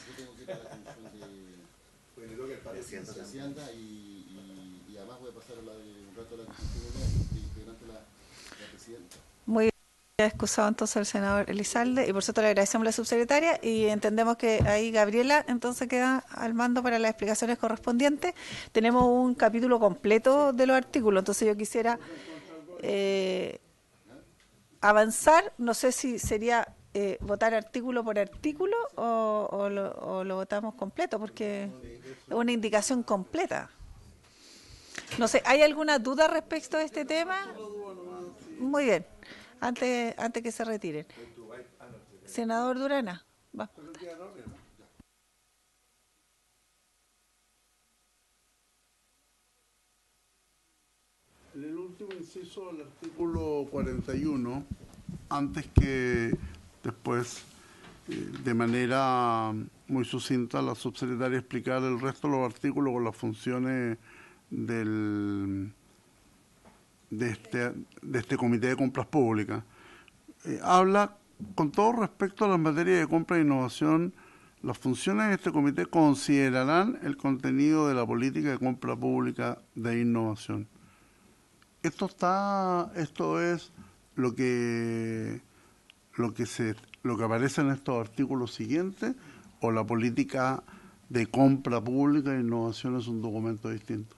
de Hacienda y, y, y además voy a pasar a la de un rato a la Comisión de integrante la, la presidenta. Muy bien. Excusado entonces el senador Elizalde y por cierto le agradecemos a la subsecretaria y entendemos que ahí Gabriela entonces queda al mando para las explicaciones correspondientes. Tenemos un capítulo completo de los artículos, entonces yo quisiera eh, avanzar, no sé si sería eh, votar artículo por artículo o, o, lo, o lo votamos completo porque es una indicación completa. No sé, ¿hay alguna duda respecto a este tema? Muy bien. Antes, antes que se retiren. Senador Durana. Va. En el último inciso del artículo cuarenta y uno, antes que después, eh, de manera muy sucinta, la subsecretaria explicar el resto de los artículos con las funciones del... De este, de este Comité de Compras Públicas. Eh, habla, con todo respecto a las materias de compra e innovación, Las funciones de este comité considerarán el contenido de la política de compra pública de innovación. Esto está, esto es lo que, lo que se, lo que aparece en estos artículos siguientes, o la política de compra pública de innovación es un documento distinto.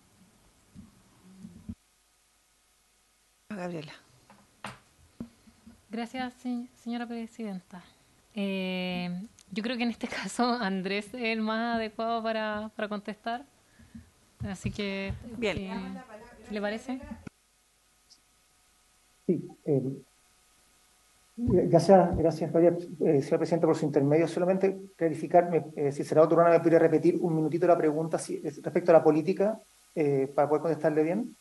Gabriela. Gracias, se- señora presidenta. Eh, yo creo que en este caso Andrés es el más adecuado para, para contestar. Así que, Bien. eh, ¿le parece? Sí, eh, gracias, gracias, Gloria, eh, señor presidente, por su intermedio. Solamente clarificar, eh, si el senador Turana me pudiera repetir un minutito la pregunta si, respecto a la política, eh, para poder contestarle bien.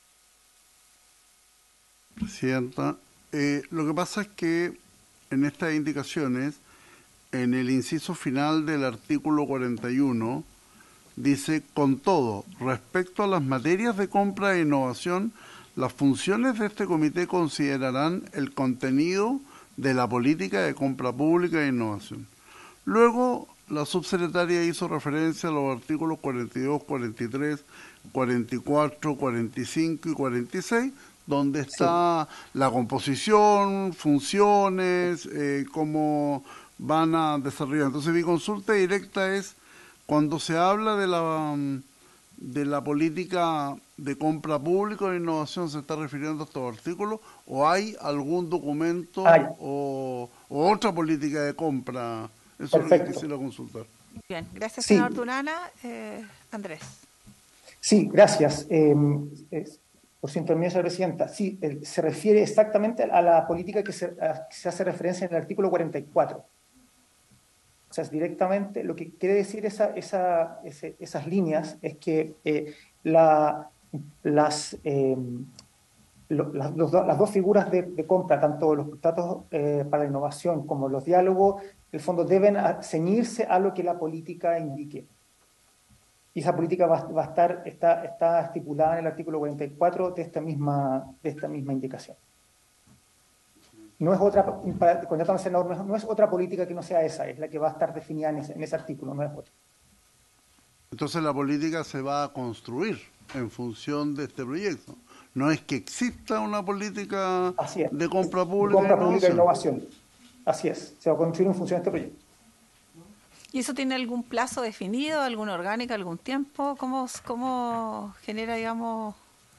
Presidenta, eh, lo que pasa es que en estas indicaciones, en el inciso final del artículo cuarenta y uno, dice, con todo, respecto a las materias de compra e innovación, las funciones de este comité considerarán el contenido de la política de compra pública e innovación. Luego, la subsecretaria hizo referencia a los artículos cuarenta y dos, cuarenta y tres, cuarenta y cuatro, cuarenta y cinco y cuarenta y seis, donde está sí. la composición, funciones, eh, cómo van a desarrollar. Entonces, mi consulta directa es, cuando se habla de la, de la política de compra pública o de innovación, ¿se está refiriendo a estos artículos? ¿O hay algún documento ah, o, o otra política de compra? Eso Perfecto. Es lo que quisiera consultar. Bien, gracias, sí. senador Turana. Eh, Andrés. Sí, gracias. Eh, es, por su intermedio, señora presidenta. Sí, el, se refiere exactamente a la política que se, a, que se hace referencia en el artículo cuarenta y cuatro. O sea, es directamente, lo que quiere decir esa, esa, ese, esas líneas es que eh, la, las, eh, lo, las, los, las dos figuras de, de compra, tanto los contratos eh, para la innovación como los diálogos, en el fondo deben ceñirse a lo que la política indique. Y esa política va, va a estar, está, está estipulada en el artículo cuarenta y cuatro de esta misma, de esta misma indicación. No es otra, cuando senador, no es, no es otra política que no sea esa, es la que va a estar definida en ese, en ese artículo, no es otra. Entonces la política se va a construir en función de este proyecto. No es que exista una política de compra pública, de compra pública e innovación. Así es, se va a construir en función de este proyecto. ¿Y eso tiene algún plazo definido, alguna orgánica, algún tiempo? ¿Cómo, cómo genera, digamos,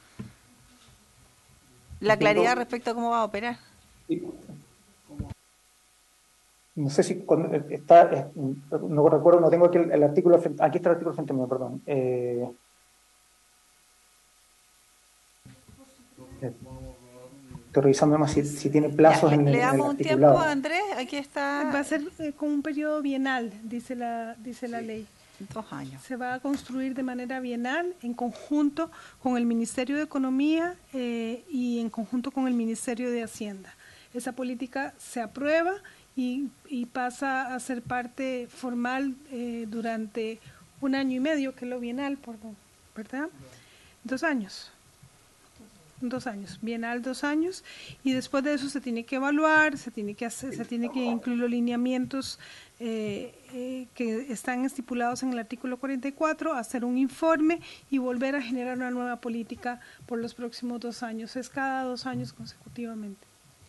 la claridad respecto a cómo va a operar? No sé si está, no recuerdo, no tengo aquí el, el artículo, aquí está el artículo frente a mí, perdón. Eh, estoy revisando más si, si tiene plazos ya, en, le, en le damos el un tiempo, Andrés, aquí está. Va a ser eh, con un periodo bienal, dice la, dice la sí. ley. Dos años. Se va a construir de manera bienal en conjunto con el Ministerio de Economía eh, y en conjunto con el Ministerio de Hacienda. Esa política se aprueba y, y pasa a ser parte formal eh, durante un año y medio, que es lo bienal, ¿verdad? Dos años. Dos años, bienal dos años, y después de eso se tiene que evaluar, se tiene que hacer, se tiene que incluir los lineamientos eh, eh, que están estipulados en el artículo cuarenta y cuatro, hacer un informe y volver a generar una nueva política por los próximos dos años. Es cada dos años consecutivamente.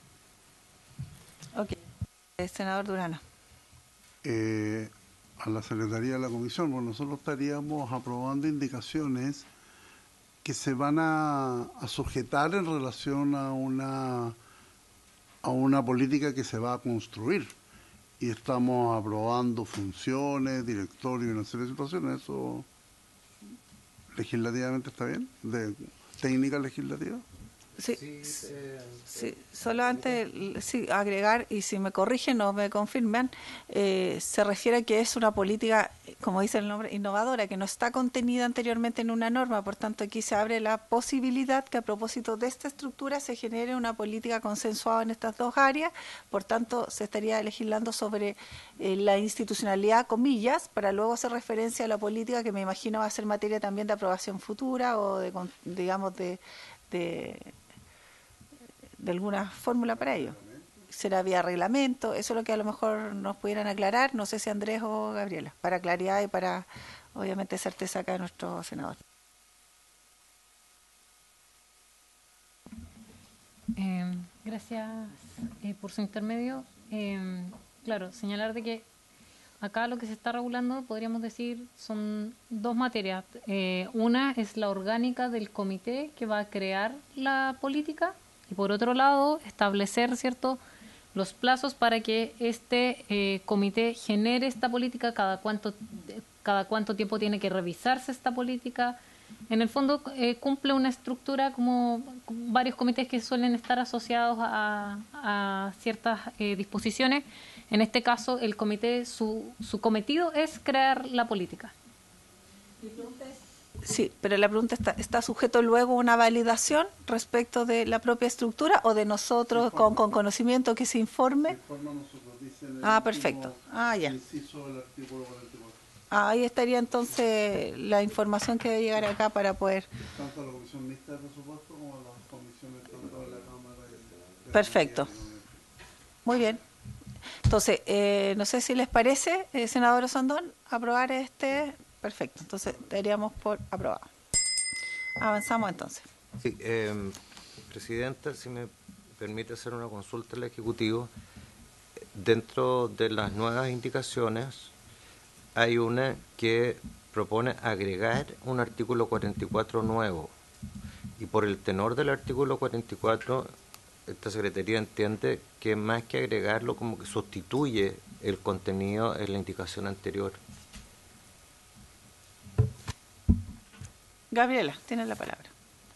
Ok. Senador Durana. Eh, a la Secretaría de la Comisión, bueno, nosotros estaríamos aprobando indicaciones que se van a, a sujetar en relación a una, a una política que se va a construir. Y estamos aprobando funciones, directorio y una serie de situaciones. ¿Eso legislativamente está bien? ¿De técnica legislativa? Sí, sí, eh, sí, solo antes sí, agregar, y si me corrigen o me confirman, eh, se refiere a que es una política, como dice el nombre, innovadora, que no está contenida anteriormente en una norma. Por tanto, aquí se abre la posibilidad que a propósito de esta estructura se genere una política consensuada en estas dos áreas. Por tanto, se estaría legislando sobre eh, la institucionalidad, comillas, para luego hacer referencia a la política que me imagino va a ser materia también de aprobación futura o de, digamos, de... de de alguna fórmula para ello. será vía reglamento, eso es lo que a lo mejor nos pudieran aclarar, no sé si Andrés o Gabriela, para claridad y para, obviamente, certeza acá de nuestro senador. Eh, gracias eh, por su intermedio. Eh, claro, señalar de que acá lo que se está regulando, podríamos decir, son dos materias. Eh, una es la orgánica del comité que va a crear la política y, por otro lado, establecer, ¿cierto?, los plazos para que este eh, comité genere esta política, cada cuánto, cada cuánto tiempo tiene que revisarse esta política. En el fondo eh, cumple una estructura como varios comités que suelen estar asociados a, a ciertas eh, disposiciones. En este caso, el comité, su, su cometido es crear la política. Sí, pero la pregunta está, ¿está sujeto luego a una validación respecto de la propia estructura o de nosotros con, con conocimiento que se informe? Ah, perfecto. Ah, ya. Ah, ahí estaría entonces la información que debe llegar acá para poder... Tanto a la Comisión Mixta de Presupuesto como a las comisiones tanto de la Cámara y de... Perfecto. Muy bien. Entonces, eh, no sé si les parece, eh, senador Osandón, aprobar este... Perfecto, entonces daríamos por aprobado. Avanzamos entonces. Sí, eh, Presidenta, si me permite hacer una consulta al Ejecutivo, dentro de las nuevas indicaciones hay una que propone agregar un artículo cuarenta y cuatro nuevo, y por el tenor del artículo cuarenta y cuatro, esta Secretaría entiende que más que agregarlo, como que sustituye el contenido en la indicación anterior. Gabriela, tienes la palabra.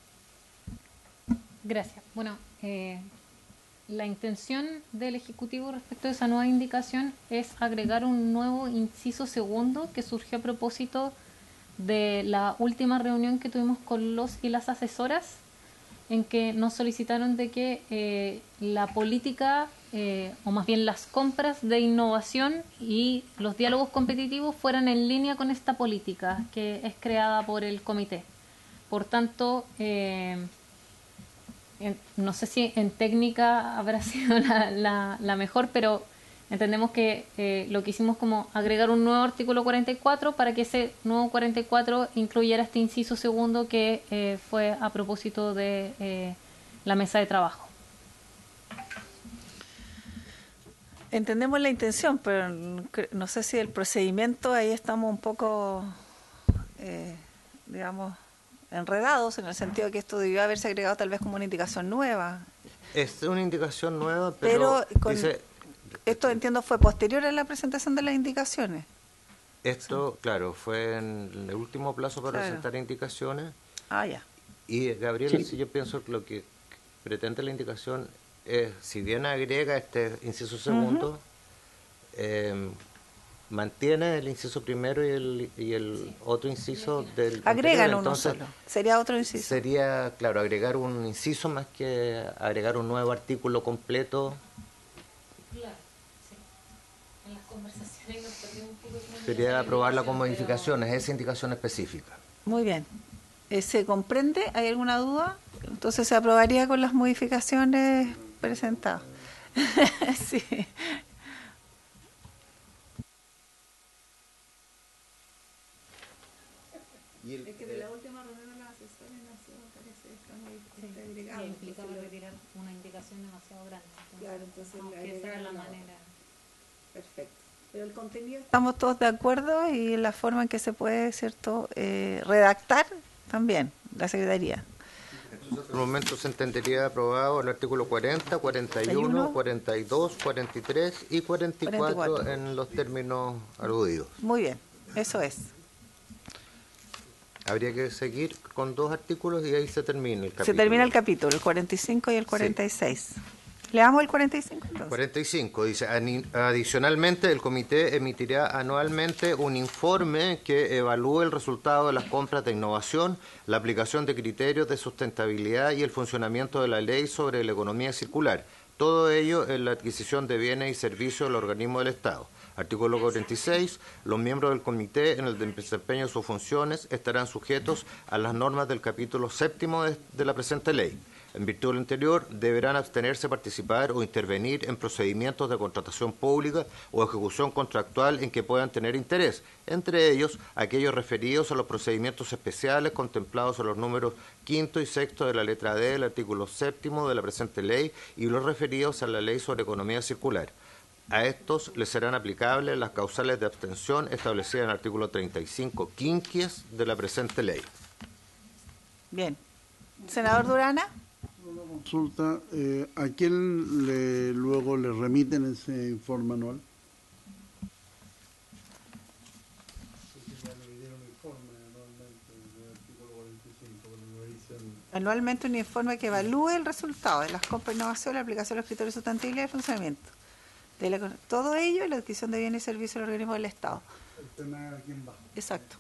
Gracias. Bueno, eh, la intención del Ejecutivo respecto a esa nueva indicación es agregar un nuevo inciso segundo que surgió a propósito de la última reunión que tuvimos con los y las asesoras, en que nos solicitaron de que eh, la política, eh, o más bien las compras de innovación y los diálogos competitivos fueran en línea con esta política que es creada por el comité. Por tanto, eh, en, no sé si en técnica habrá sido la, la, la mejor, pero entendemos que eh, lo que hicimos como agregar un nuevo artículo cuarenta y cuatro para que ese nuevo cuarenta y cuatro incluyera este inciso segundo que eh, fue a propósito de eh, la mesa de trabajo. Entendemos la intención, pero no sé si el procedimiento, ahí estamos un poco, eh, digamos, enredados, en el sentido de que esto debió haberse agregado tal vez como una indicación nueva. Es una indicación nueva, pero, pero con, dice... Esto, entiendo, fue posterior a la presentación de las indicaciones. Esto, sí. Claro, fue en el último plazo para claro. presentar indicaciones. Ah, ya. Y, Gabriela, sí. si yo pienso que lo que pretende la indicación es, si bien agrega este inciso segundo, uh-huh. eh, mantiene el inciso primero y el, y el sí. otro inciso del... Agregan uno solo. Sería otro inciso. Sería, claro, agregar un inciso más que agregar un nuevo artículo completo. Claro, sí. En las conversaciones nos perdimos un poco. Sería aprobarla con modificaciones, esa indicación específica. Muy bien. Eh, ¿Se comprende? ¿Hay alguna duda? Entonces se aprobaría con las modificaciones presentadas. Sí. Es que de la última reunión de las asesoras nació, parece, está muy sí, agregado. Sí, implicaba retirar una indicación demasiado grande. Entonces, claro, entonces aunque esa era la manera. Perfecto. Pero el contenido... Estamos todos de acuerdo y la forma en que se puede, ¿cierto?, eh, redactar también, la Secretaría. Entonces, por el momento se entendería aprobado el artículo cuarenta, cuarenta y uno, cuarenta y dos, cuarenta y tres y cuarenta y cuatro, cuarenta y cuatro en los términos aludidos. Muy bien, eso es. Habría que seguir con dos artículos y ahí se termina el capítulo. Se termina el capítulo, el cuarenta y cinco y el cuarenta y seis. Sí. ¿Leamos el cuarenta y cinco entonces? cuarenta y cinco dice, adicionalmente el comité emitirá anualmente un informe que evalúe el resultado de las compras de innovación, la aplicación de criterios de sustentabilidad y el funcionamiento de la ley sobre la economía circular. Todo ello en la adquisición de bienes y servicios del organismo del Estado. Artículo cuarenta y seis. Los miembros del comité en el desempeño de sus funciones estarán sujetos a las normas del capítulo séptimo de, de la presente ley. En virtud del anterior, deberán abstenerse a participar o intervenir en procedimientos de contratación pública o ejecución contractual en que puedan tener interés, entre ellos aquellos referidos a los procedimientos especiales contemplados en los números quinto y sexto de la letra D del artículo séptimo de la presente ley y los referidos a la Ley sobre Economía Circular. A estos les serán aplicables las causales de abstención establecidas en el artículo treinta y cinco quinquies de la presente ley. Bien. Senador Durana. Una consulta, eh, ¿a quién le, luego le remiten ese informe anual? Anualmente un informe que evalúe el resultado de las compras de innovación, la aplicación de los criterios de sustentabilidad y el funcionamiento. De la, todo ello y la adquisición de bienes y servicios del organismo del Estado. El tema de quién va. Exacto.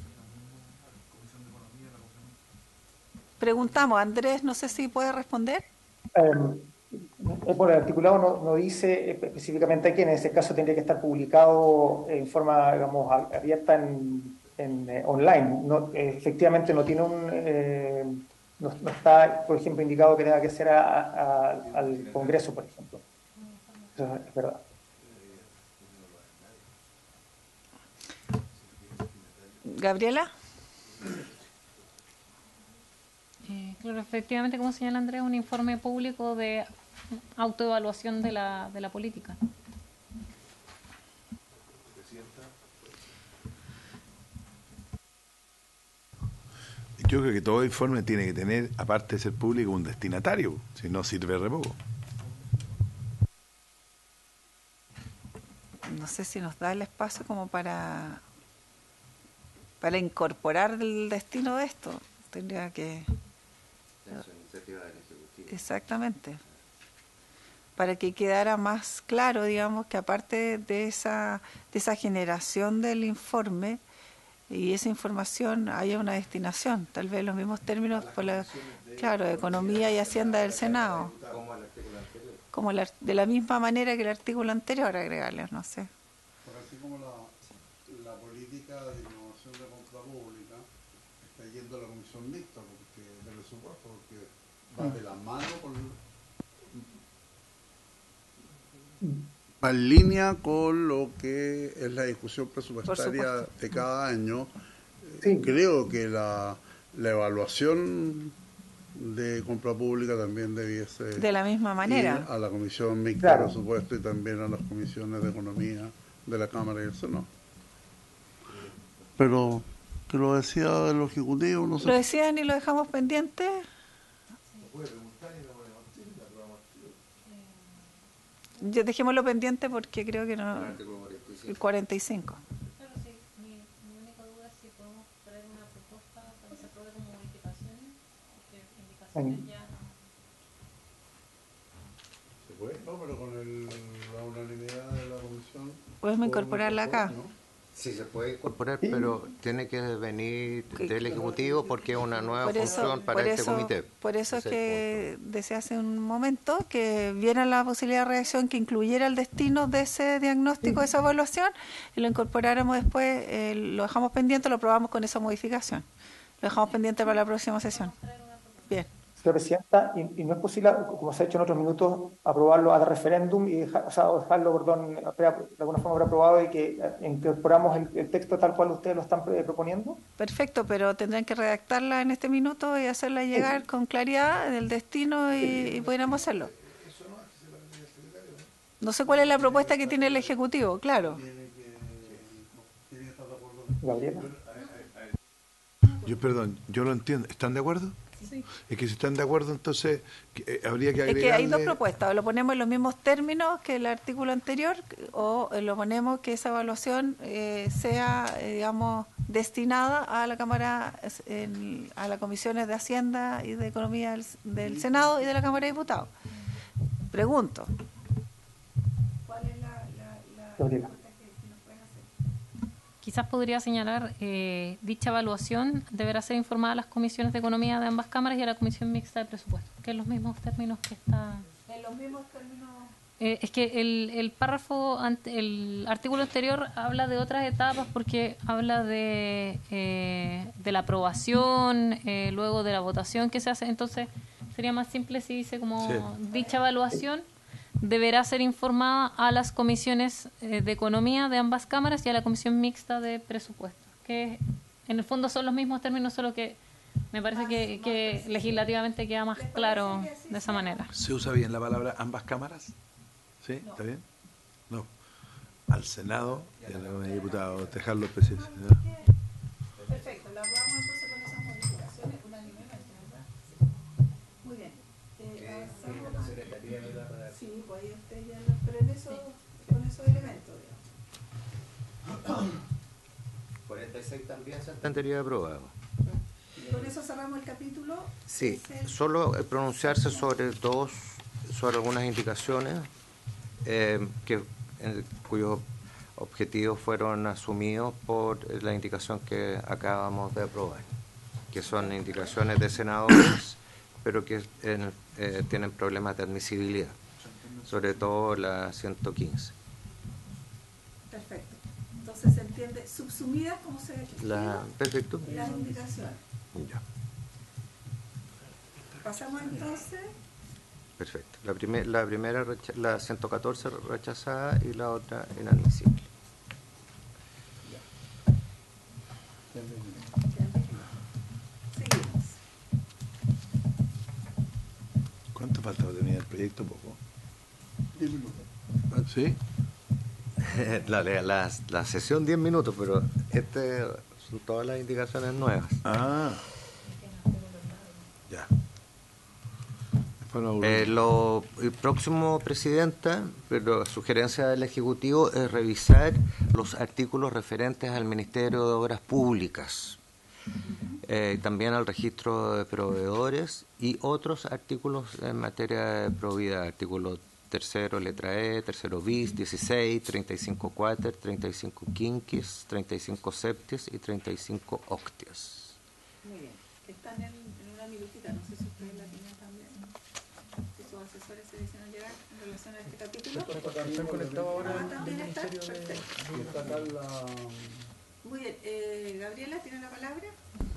Preguntamos, Andrés, no sé si puede responder. Eh, por el articulado no, no dice específicamente a quién, en ese caso tendría que estar publicado en forma, digamos, abierta en, en eh, online. No, eh, efectivamente no tiene un, eh, no, no está, por ejemplo, indicado que tenga que ser a, a, al Congreso, por ejemplo. Eso es verdad. Gabriela. Eh, claro, efectivamente, como señala Andrés, un informe público de autoevaluación de la, de la política. Yo creo que todo informe tiene que tener, aparte de ser público, un destinatario, si no sirve re poco. No sé si nos da el espacio como para para incorporar el destino de esto. Tendría que... Exactamente. Para que quedara más claro, digamos, que aparte de esa, de esa generación del informe y esa información haya una destinación, tal vez los mismos términos, por la, claro, Economía y Hacienda del Senado. Como la, de la misma manera que el artículo anterior, agregarles, no sé. Porque así como la, la política de innovación de compra pública está yendo a la comisión mixta porque, de presupuesto, porque va de la mano con... va en línea con lo que es la discusión presupuestaria de cada año. Sí. Creo que la, la evaluación de compra pública también debiese de la misma manera ir a la comisión mixta, claro, de presupuesto y también a las comisiones de economía de la Cámara y el Senado. Pero que lo decía el Ejecutivo, no sé. Lo decían y lo dejamos pendiente. Yo dejémoslo pendiente porque creo que no. El cuarenta y cinco. Claro, sí. Mi, mi única duda es si podemos traer una propuesta para que se apruebe con modificaciones, porque indicaciones ya no. ¿Se puede? No, pero con el, la unanimidad de la comisión. Podemos incorporarla acá. ¿No? Sí, se puede incorporar, sí, pero tiene que venir del Ejecutivo porque es una nueva por eso, función para este eso, comité. Por eso es que desde hace un momento que viera la posibilidad de redacción que incluyera el destino de ese diagnóstico, de esa evaluación, y lo incorporáramos después, eh, lo dejamos pendiente, lo aprobamos con esa modificación. Lo dejamos pendiente para la próxima sesión. Bien. Señora Presidenta, y, y no es posible, como se ha hecho en otros minutos, aprobarlo ad referéndum y dejar, o sea, dejarlo, perdón, de alguna forma aprobado y que incorporamos el, el texto tal cual ustedes lo están proponiendo? Perfecto, pero tendrán que redactarla en este minuto y hacerla llegar sí, con claridad del destino y, y pudiéramos hacerlo. No sé cuál es la propuesta que tiene el Ejecutivo, claro. Gabriela. Yo, perdón, yo lo entiendo. ¿Están de acuerdo? Sí. Es que si están de acuerdo, entonces eh, habría que agregarle... Es que hay dos propuestas, o lo ponemos en los mismos términos que el artículo anterior, o lo ponemos que esa evaluación eh, sea, eh, digamos, destinada a la Cámara, en, a las comisiones de Hacienda y de Economía del, del Senado y de la Cámara de Diputados. Pregunto. ¿Cuál es la, la, la propuesta que, que nos pueden hacer? Quizás podría señalar, eh, dicha evaluación deberá ser informada a las comisiones de economía de ambas cámaras y a la comisión mixta de presupuesto, que en los mismos términos que está... En los mismos términos... Eh, es que el, el párrafo, ante, el artículo anterior habla de otras etapas porque habla de, eh, de la aprobación, eh, luego de la votación que se hace, entonces sería más simple si dice como Sí. dicha evaluación deberá ser informada a las comisiones eh, de economía de ambas cámaras y a la comisión mixta de presupuestos, que en el fondo son los mismos términos, solo que me parece que, que legislativamente queda más claro de esa manera. ¿Se usa bien la palabra ambas cámaras? ¿Sí? ¿Está bien? No. Al Senado y a la Cámara de Diputados, dejarlo especial. Perfecto, la aprobamos entonces con esas modificaciones unánimemente, ¿verdad? Muy bien. Eh, avanzamos. Sí, pues ahí usted ya lo, pero en eso, con esos elementos, digamos. cuarenta y seis también se tendría aprobado. Con eso cerramos el capítulo. Sí, Ese- solo eh, pronunciarse sobre dos, sobre algunas indicaciones eh, que, en- cuyos objetivos fueron asumidos por eh, la indicación que acabamos de aprobar, que son indicaciones de senadores, pero que en- eh, tienen problemas de admisibilidad, sobre todo la ciento quince. Perfecto. Entonces se entiende subsumidas como se La, perfecto. las indicaciones. Ya, Pasamos entonces. perfecto. La, primer, la primera, recha- la ciento catorce rechazada y la otra inadmisible. Seguimos. ¿Cuánto falta para terminar el proyecto? Poco. Diez minutos. Ah, ¿sí? La, la, la sesión diez minutos, pero este son todas las indicaciones nuevas. Ah. Ya. Después lo Eh, lo el próximo, Presidenta, pero sugerencia del Ejecutivo es revisar los artículos referentes al Ministerio de Obras Públicas, eh, también al registro de proveedores y otros artículos en materia de probidad, artículo tercero, letra E, tercero bis, dieciséis, treinta y cinco cuater, treinta y cinco quinquis, treinta y cinco septies y treinta y cinco octias. Muy bien. Están en, en una minutita, no sé si ustedes la tienen también. Si sus asesores se hicieron llegar en relación a este capítulo. Están conectados ahora Ah, al también está. Ministerio de... Perfecto. Y está acá la... Muy bien. Eh, Gabriela, ¿tiene la palabra?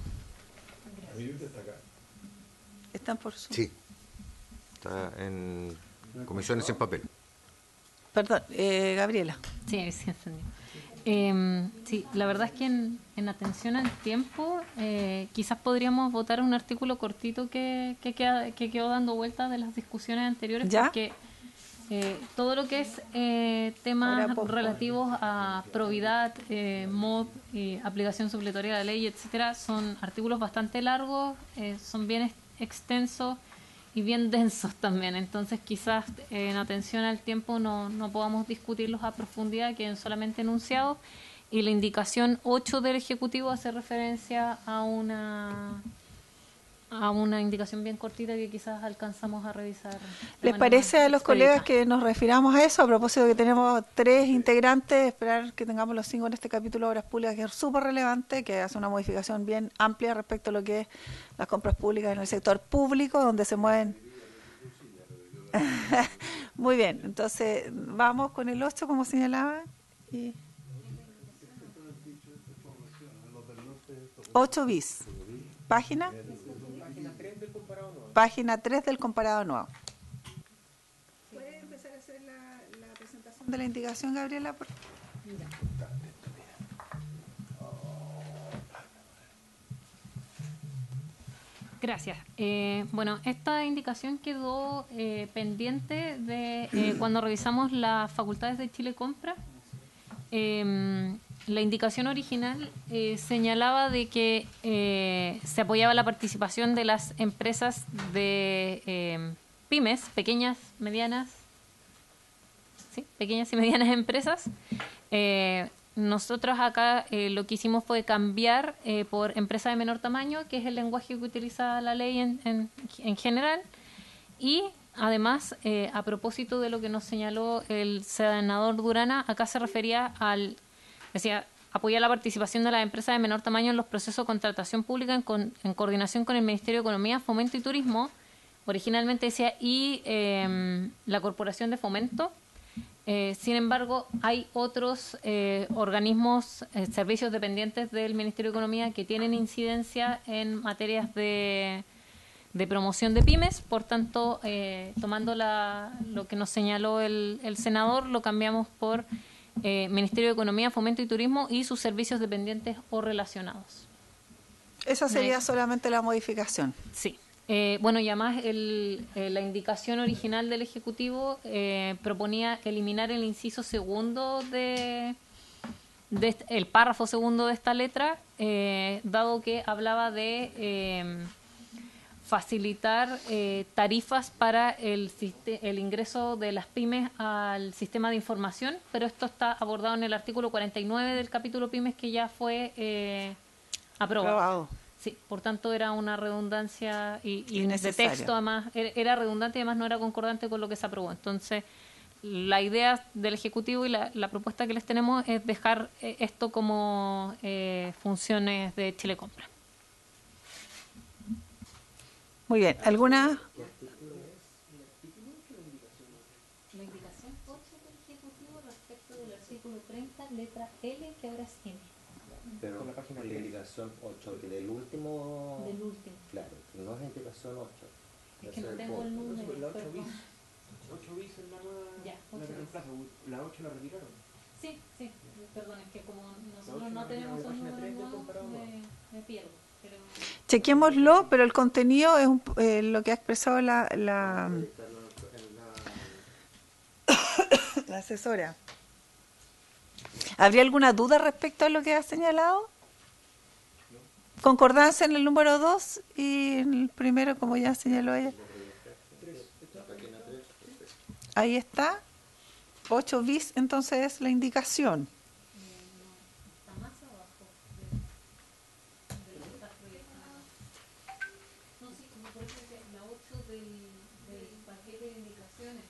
Están por su... Sí, está en comisiones sin papel. Perdón, eh, Gabriela. Sí, sí, entendí. Eh, sí, la verdad es que en, en atención al tiempo, eh, quizás podríamos votar un artículo cortito que, que, queda- que quedó dando vueltas de las discusiones anteriores, ¿Ya? porque eh, todo lo que es eh, temas Ahora poco. relativos a probidad, eh, M O D, eh, aplicación supletoria de la ley, etcétera, son artículos bastante largos, eh, son bien ex- extensos y bien densos también. Entonces, quizás eh, en atención al tiempo no, no podamos discutirlos a profundidad, queden solamente enunciados. Y la indicación ocho del Ejecutivo hace referencia a una a una indicación bien cortita que quizás alcanzamos a revisar. de ¿Les manera parece a los expedita. colegas que nos refiramos a eso? A propósito de que tenemos tres integrantes, esperar que tengamos los cinco en este capítulo de Obras Públicas, que es súper relevante, que hace una modificación bien amplia respecto a lo que es las compras públicas en el sector público, donde se mueven... Muy bien, entonces vamos con el ocho, como señalaba. Y... ocho bis. Página. Página tres del comparado nuevo. ¿Puede empezar a hacer la, la presentación de la indicación, Gabriela? Por... Gracias. Eh, bueno, esta indicación quedó eh, pendiente de eh, cuando revisamos las facultades de Chile Compra. Eh, la indicación original eh, señalaba de que eh, se apoyaba la participación de las empresas de eh, pymes, pequeñas, medianas, ¿sí? pequeñas y medianas empresas. Eh, nosotros acá eh, lo que hicimos fue cambiar eh, por empresa de menor tamaño, que es el lenguaje que utiliza la ley en, en, en general, y además, eh, a propósito de lo que nos señaló el senador Durana, acá se refería al, decía, apoyar la participación de las empresas de menor tamaño en los procesos de contratación pública en, con, en coordinación con el Ministerio de Economía, Fomento y Turismo. Originalmente decía, y eh, la Corporación de Fomento. Eh, sin embargo, hay otros eh, organismos, eh, servicios dependientes del Ministerio de Economía que tienen incidencia en materias de de promoción de pymes, por tanto, eh, tomando la, lo que nos señaló el, el senador, lo cambiamos por eh, Ministerio de Economía, Fomento y Turismo y sus servicios dependientes o relacionados. Esa sería solamente la modificación. Sí. Eh, bueno, y además el, eh, la indicación original del Ejecutivo eh, proponía eliminar el inciso segundo de, de este, el párrafo segundo de esta letra, eh, dado que hablaba de eh, facilitar eh, tarifas para el, el ingreso de las pymes al sistema de información, pero esto está abordado en el artículo cuarenta y nueve del capítulo pymes que ya fue eh, aprobado. aprobado. Sí, por tanto era una redundancia y, y de texto, además era redundante y además no era concordante con lo que se aprobó. Entonces, la idea del Ejecutivo y la, la propuesta que les tenemos es dejar eh, esto como eh, funciones de Chile Compra. Muy bien, ¿alguna? La indicación ocho del Ejecutivo respecto del artículo treinta, letra L, que ahora es N. Pero la página de la indicación ocho, que del último... Del último. Claro, no es indicación ocho. Es que no tengo el número. La ocho bis. ocho bis es la nueva... Ya, la que reemplaza. La ocho la retiraron. Sí, sí. Perdón, es que como nosotros no tenemos un número nuevo, me, me pierdo. Pero... Chequémoslo, pero el contenido es un, eh, lo que ha expresado la, la, la asesora. ¿Habría alguna duda respecto a lo que ha señalado? Concordancia en el número dos y en el primero, como ya señaló ella. Ahí está. ocho bis, entonces es la indicación. Está más abajo de lo que está proyectado. No, sí, como por ejemplo la ocho del, del paquete de indicaciones.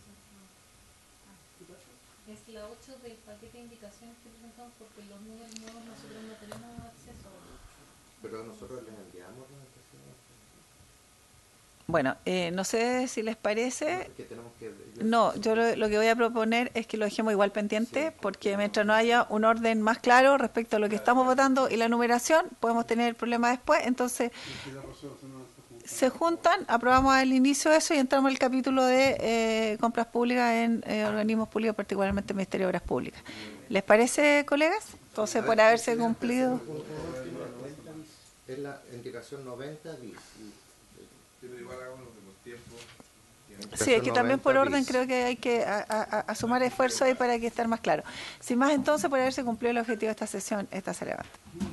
Es la ocho del paquete de indicaciones que presentamos porque los números nuevos nosotros no tenemos acceso. Pero nosotros les enviamos la indicación. Bueno, eh, no sé si les parece. No, que tenemos que, yo no yo lo, lo que voy a proponer es que lo dejemos igual pendiente, sí, porque mientras no haya un orden más claro respecto a lo que estamos votando y la numeración, podemos tener problemas después. Entonces, se juntan, aprobamos al inicio eso y entramos al capítulo de eh, compras públicas en eh, organismos públicos, particularmente el Ministerio de Obras Públicas. ¿Les parece, colegas? Entonces, por haberse cumplido... Es la indicación noventa bis. Sí, es que también por orden creo que hay que a, a, a sumar esfuerzos ahí para que estar más claro. Sin más, entonces, por haberse cumplido el objetivo de esta sesión, esta se levanta.